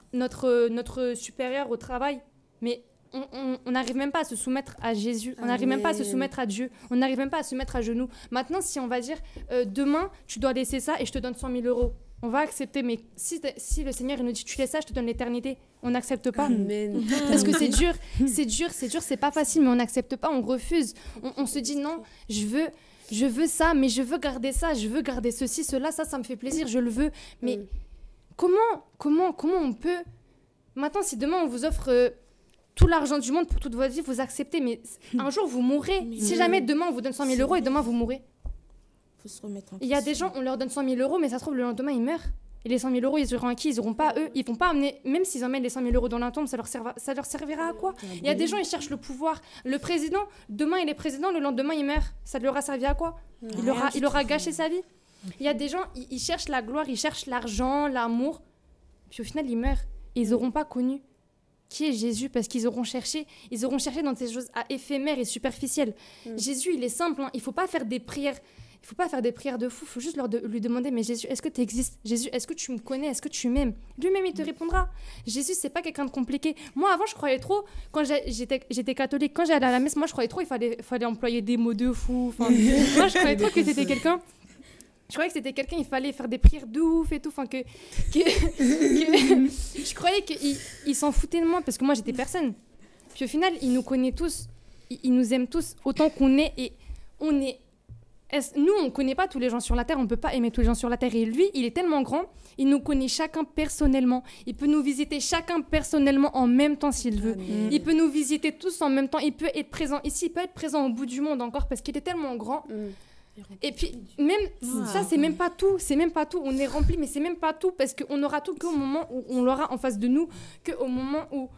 notre supérieur au travail, mais on n'arrive même pas à se soumettre à Jésus, on n'arrive même pas à se soumettre à Dieu, on n'arrive même pas à se mettre à genoux. Maintenant, si on va dire, demain, tu dois laisser ça et je te donne 100 000 €, on va accepter, mais si le Seigneur il nous dit, tu laisses ça, je te donne l'éternité, on n'accepte pas. Amen. Parce que c'est dur, c'est pas facile, mais on n'accepte pas, on refuse. On se dit, non, je veux ça, mais je veux garder ça, je veux garder ceci, cela, ça me fait plaisir, je le veux, mais... Comment on peut... Maintenant, si demain, on vous offre tout l'argent du monde pour toute votre vie, vous acceptez, mais un jour, vous mourrez. Si jamais demain, on vous donne 100 000 € et demain, vous mourrez. Faut se remettre en question. Il y a des gens, on leur donne 100 000 €, mais ça se trouve, le lendemain, ils meurent. Et les 100 000 €, ils iront à qui? Ils n'auront pas à eux. Ils vont pas amener... Même s'ils emmènent les 100 000 € dans la tombe, ça leur servira à quoi? Il y a des gens, ils cherchent le pouvoir. Le président, demain, il est président, le lendemain, il meurt. Ça lui aura servi à quoi? Il aura gâché sa vie. Il y a des gens, ils cherchent la gloire, ils cherchent l'argent, l'amour. Puis au final, ils meurent. Et ils n'auront pas connu qui est Jésus parce qu'ils auront cherché dans ces choses éphémères et superficielles. Jésus, il est simple. Hein. Il ne faut pas faire des prières. Il faut pas faire des prières de fou. Il faut juste lui demander, mais Jésus, est-ce que tu existes? Jésus, est-ce que tu me connais? Est-ce que tu m'aimes? Lui-même, il te répondra. Jésus, c'est pas quelqu'un de compliqué. Moi, avant, je croyais trop, quand j'étais catholique, quand j'allais à la messe, moi, je croyais trop, il fallait employer des mots de fou. Enfin, moi, je croyais trop que c'était quelqu'un... Je croyais que c'était quelqu'un, il fallait faire des prières de ouf et tout. Enfin, je croyais qu'il s'en foutait de moi parce que moi, j'étais personne. Puis au final, il nous connaît tous, il nous aime tous autant qu'on est, et on est... Nous, on ne connaît pas tous les gens sur la Terre, on ne peut pas aimer tous les gens sur la Terre. Et lui, il est tellement grand, il nous connaît chacun personnellement. Il peut nous visiter chacun personnellement en même temps s'il veut. Il peut nous visiter tous en même temps. Il peut être présent ici, il peut être présent au bout du monde encore parce qu'il est tellement grand. Et puis, même ça, c'est même pas tout. C'est même pas tout. On est rempli, mais c'est même pas tout parce qu'on aura tout qu'au moment où on l'aura en face de nous, qu'au moment où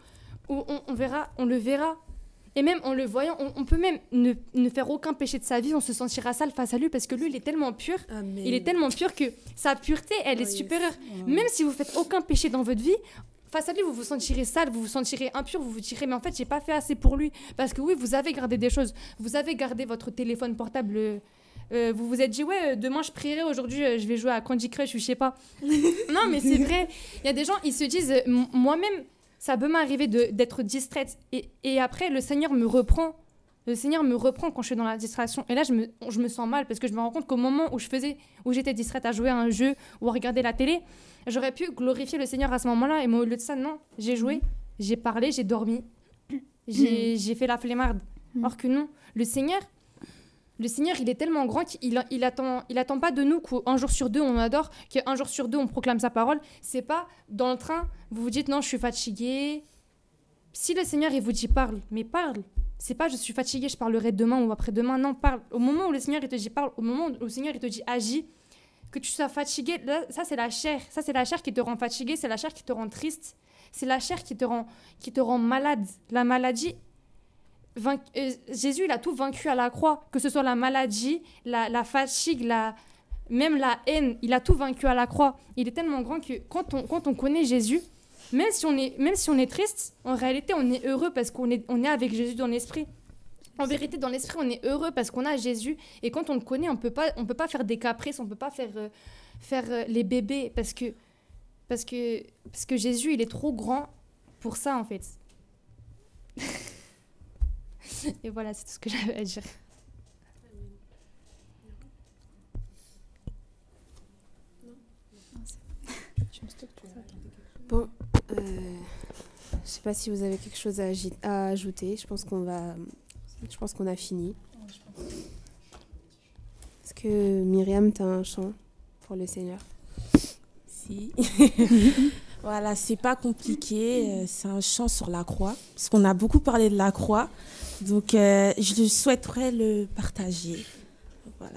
on le verra. Et même en le voyant, on peut même ne faire aucun péché de sa vie, on se sentira sale face à lui parce que lui, il est tellement pur. Amen. Il est tellement pur que sa pureté, elle est supérieure. Même si vous faites aucun péché dans votre vie, face à lui, vous vous sentirez sale, vous vous sentirez impur, vous vous direz, mais en fait, j'ai pas fait assez pour lui. Parce que oui, vous avez gardé des choses. Vous avez gardé votre téléphone portable. Vous vous êtes dit, ouais, demain je prierai, aujourd'hui je vais jouer à Candy Crush ou je sais pas. Non, mais c'est vrai. Il y a des gens, ils se disent, moi-même, ça peut m'arriver d'être distraite. Et après, le Seigneur me reprend. Le Seigneur me reprend quand je suis dans la distraction. Et là, je me sens mal parce que je me rends compte qu'au moment où j'étais distraite à jouer à un jeu ou à regarder la télé, j'aurais pu glorifier le Seigneur à ce moment-là. Et moi, au lieu de ça, non. J'ai joué, j'ai parlé, j'ai dormi. J'ai fait la flemmarde. Or que non, le Seigneur, il est tellement grand qu'il attend pas de nous qu'un jour sur deux on adore, qu'un jour sur deux on proclame sa parole. C'est pas dans le train, vous vous dites non, je suis fatiguée. Si le Seigneur il vous dit parle, mais parle. C'est pas je suis fatiguée, je parlerai demain ou après-demain. Non, parle. Au moment où le Seigneur il te dit parle, au moment où le Seigneur il te dit agis, que tu sois fatigué, là, ça c'est la chair. Ça c'est la chair qui te rend fatigué, c'est la chair qui te rend triste, c'est la chair qui te rend malade. La maladie. Jésus, il a tout vaincu à la croix, que ce soit la maladie, la fatigue, même la haine, il a tout vaincu à la croix. Il est tellement grand que quand on connaît Jésus, même si on est triste, en réalité, on est heureux parce qu'on est avec Jésus dans l'esprit. En vérité, dans l'esprit, on est heureux parce qu'on a Jésus. Et quand on le connaît, on peut pas faire des caprices, on peut pas faire les bébés parce que Jésus, il est trop grand pour ça, en fait. Et voilà, c'est tout ce que j'avais à dire. Bon, je sais pas si vous avez quelque chose à ajouter. Je pense qu'on a fini. Est-ce que Myriam, tu as un chant pour le Seigneur? Si. Voilà, c'est pas compliqué. C'est un chant sur la croix, parce qu'on a beaucoup parlé de la croix. Donc, je souhaiterais le partager. Voilà.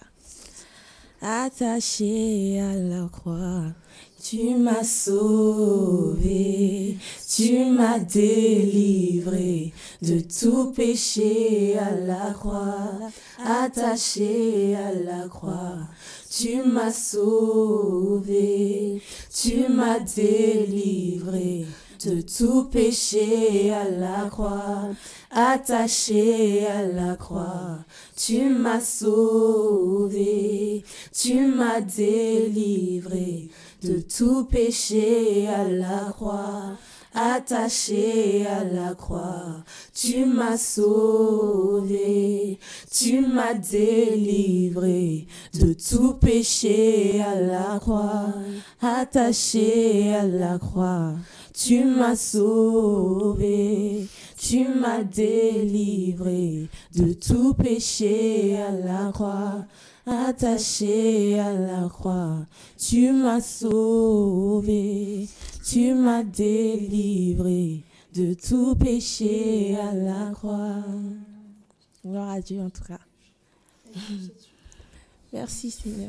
Attaché à la croix, tu m'as sauvé, tu m'as délivré de tout péché à la croix. Attaché à la croix, tu m'as sauvé, tu m'as délivré de tout péché à la croix. Attaché à la croix, tu m'as sauvé, tu m'as délivré de tout péché à la croix. Attaché à la croix, tu m'as sauvé, tu m'as délivré de tout péché à la croix. Attaché à la croix, tu m'as sauvé, tu m'as délivré de tout péché à la croix. Attaché à la croix, tu m'as sauvé, tu m'as délivré de tout péché à la croix. Gloire à Dieu en tout cas. Merci Seigneur.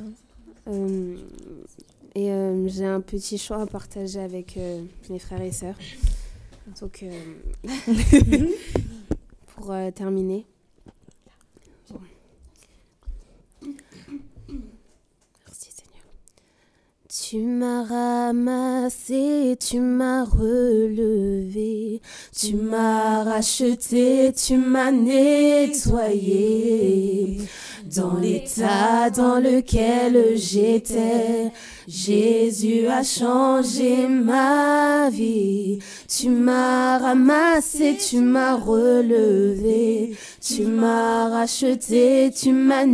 J'ai un petit chant à partager avec mes frères et sœurs. Donc, pour terminer. Bon. Merci Seigneur. Tu m'as ramassé, tu m'as relevé, tu m'as racheté, tu m'as nettoyé. Dans l'état dans lequel j'étais, Jésus a changé ma vie. Tu m'as ramassé, tu m'as relevé, tu m'as racheté, tu m'as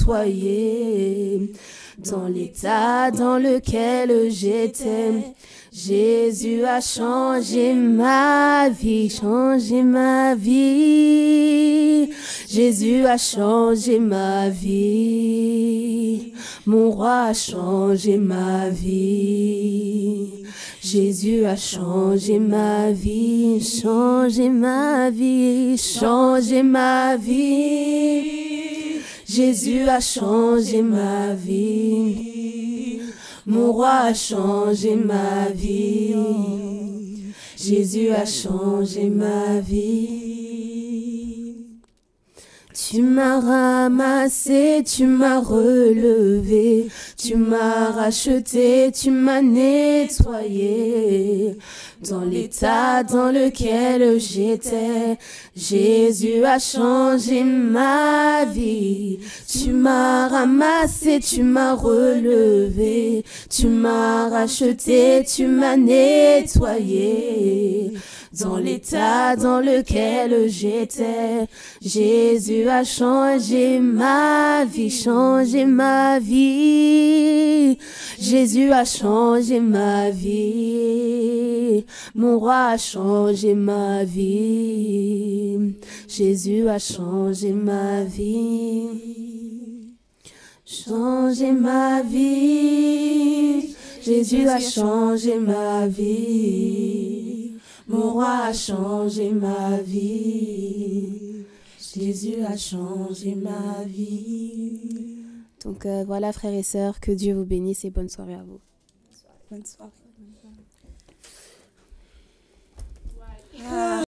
nettoyé. Dans l'état dans lequel j'étais, Jésus a changé ma vie, changé ma vie. Jésus a changé ma vie. Mon roi a changé ma vie. Jésus a changé ma vie, changé ma vie, changé ma vie. Jésus a changé ma vie. Mon roi a changé ma vie. Jésus a changé ma vie. Tu m'as ramassé, tu m'as relevé, tu m'as racheté, tu m'as nettoyé. Dans l'état dans lequel j'étais, Jésus a changé ma vie. Tu m'as ramassé, tu m'as relevé, tu m'as racheté, tu m'as nettoyé. Dans l'état dans lequel j'étais, Jésus a changé ma vie, changé ma vie. Jésus a changé ma vie. Mon roi a changé ma vie. Jésus a changé ma vie. Changé ma vie. Jésus a changé ma vie. Mon roi a changé ma vie. Jésus a changé ma vie. Donc voilà, frères et sœurs, que Dieu vous bénisse et bonne soirée à vous. Bonne soirée.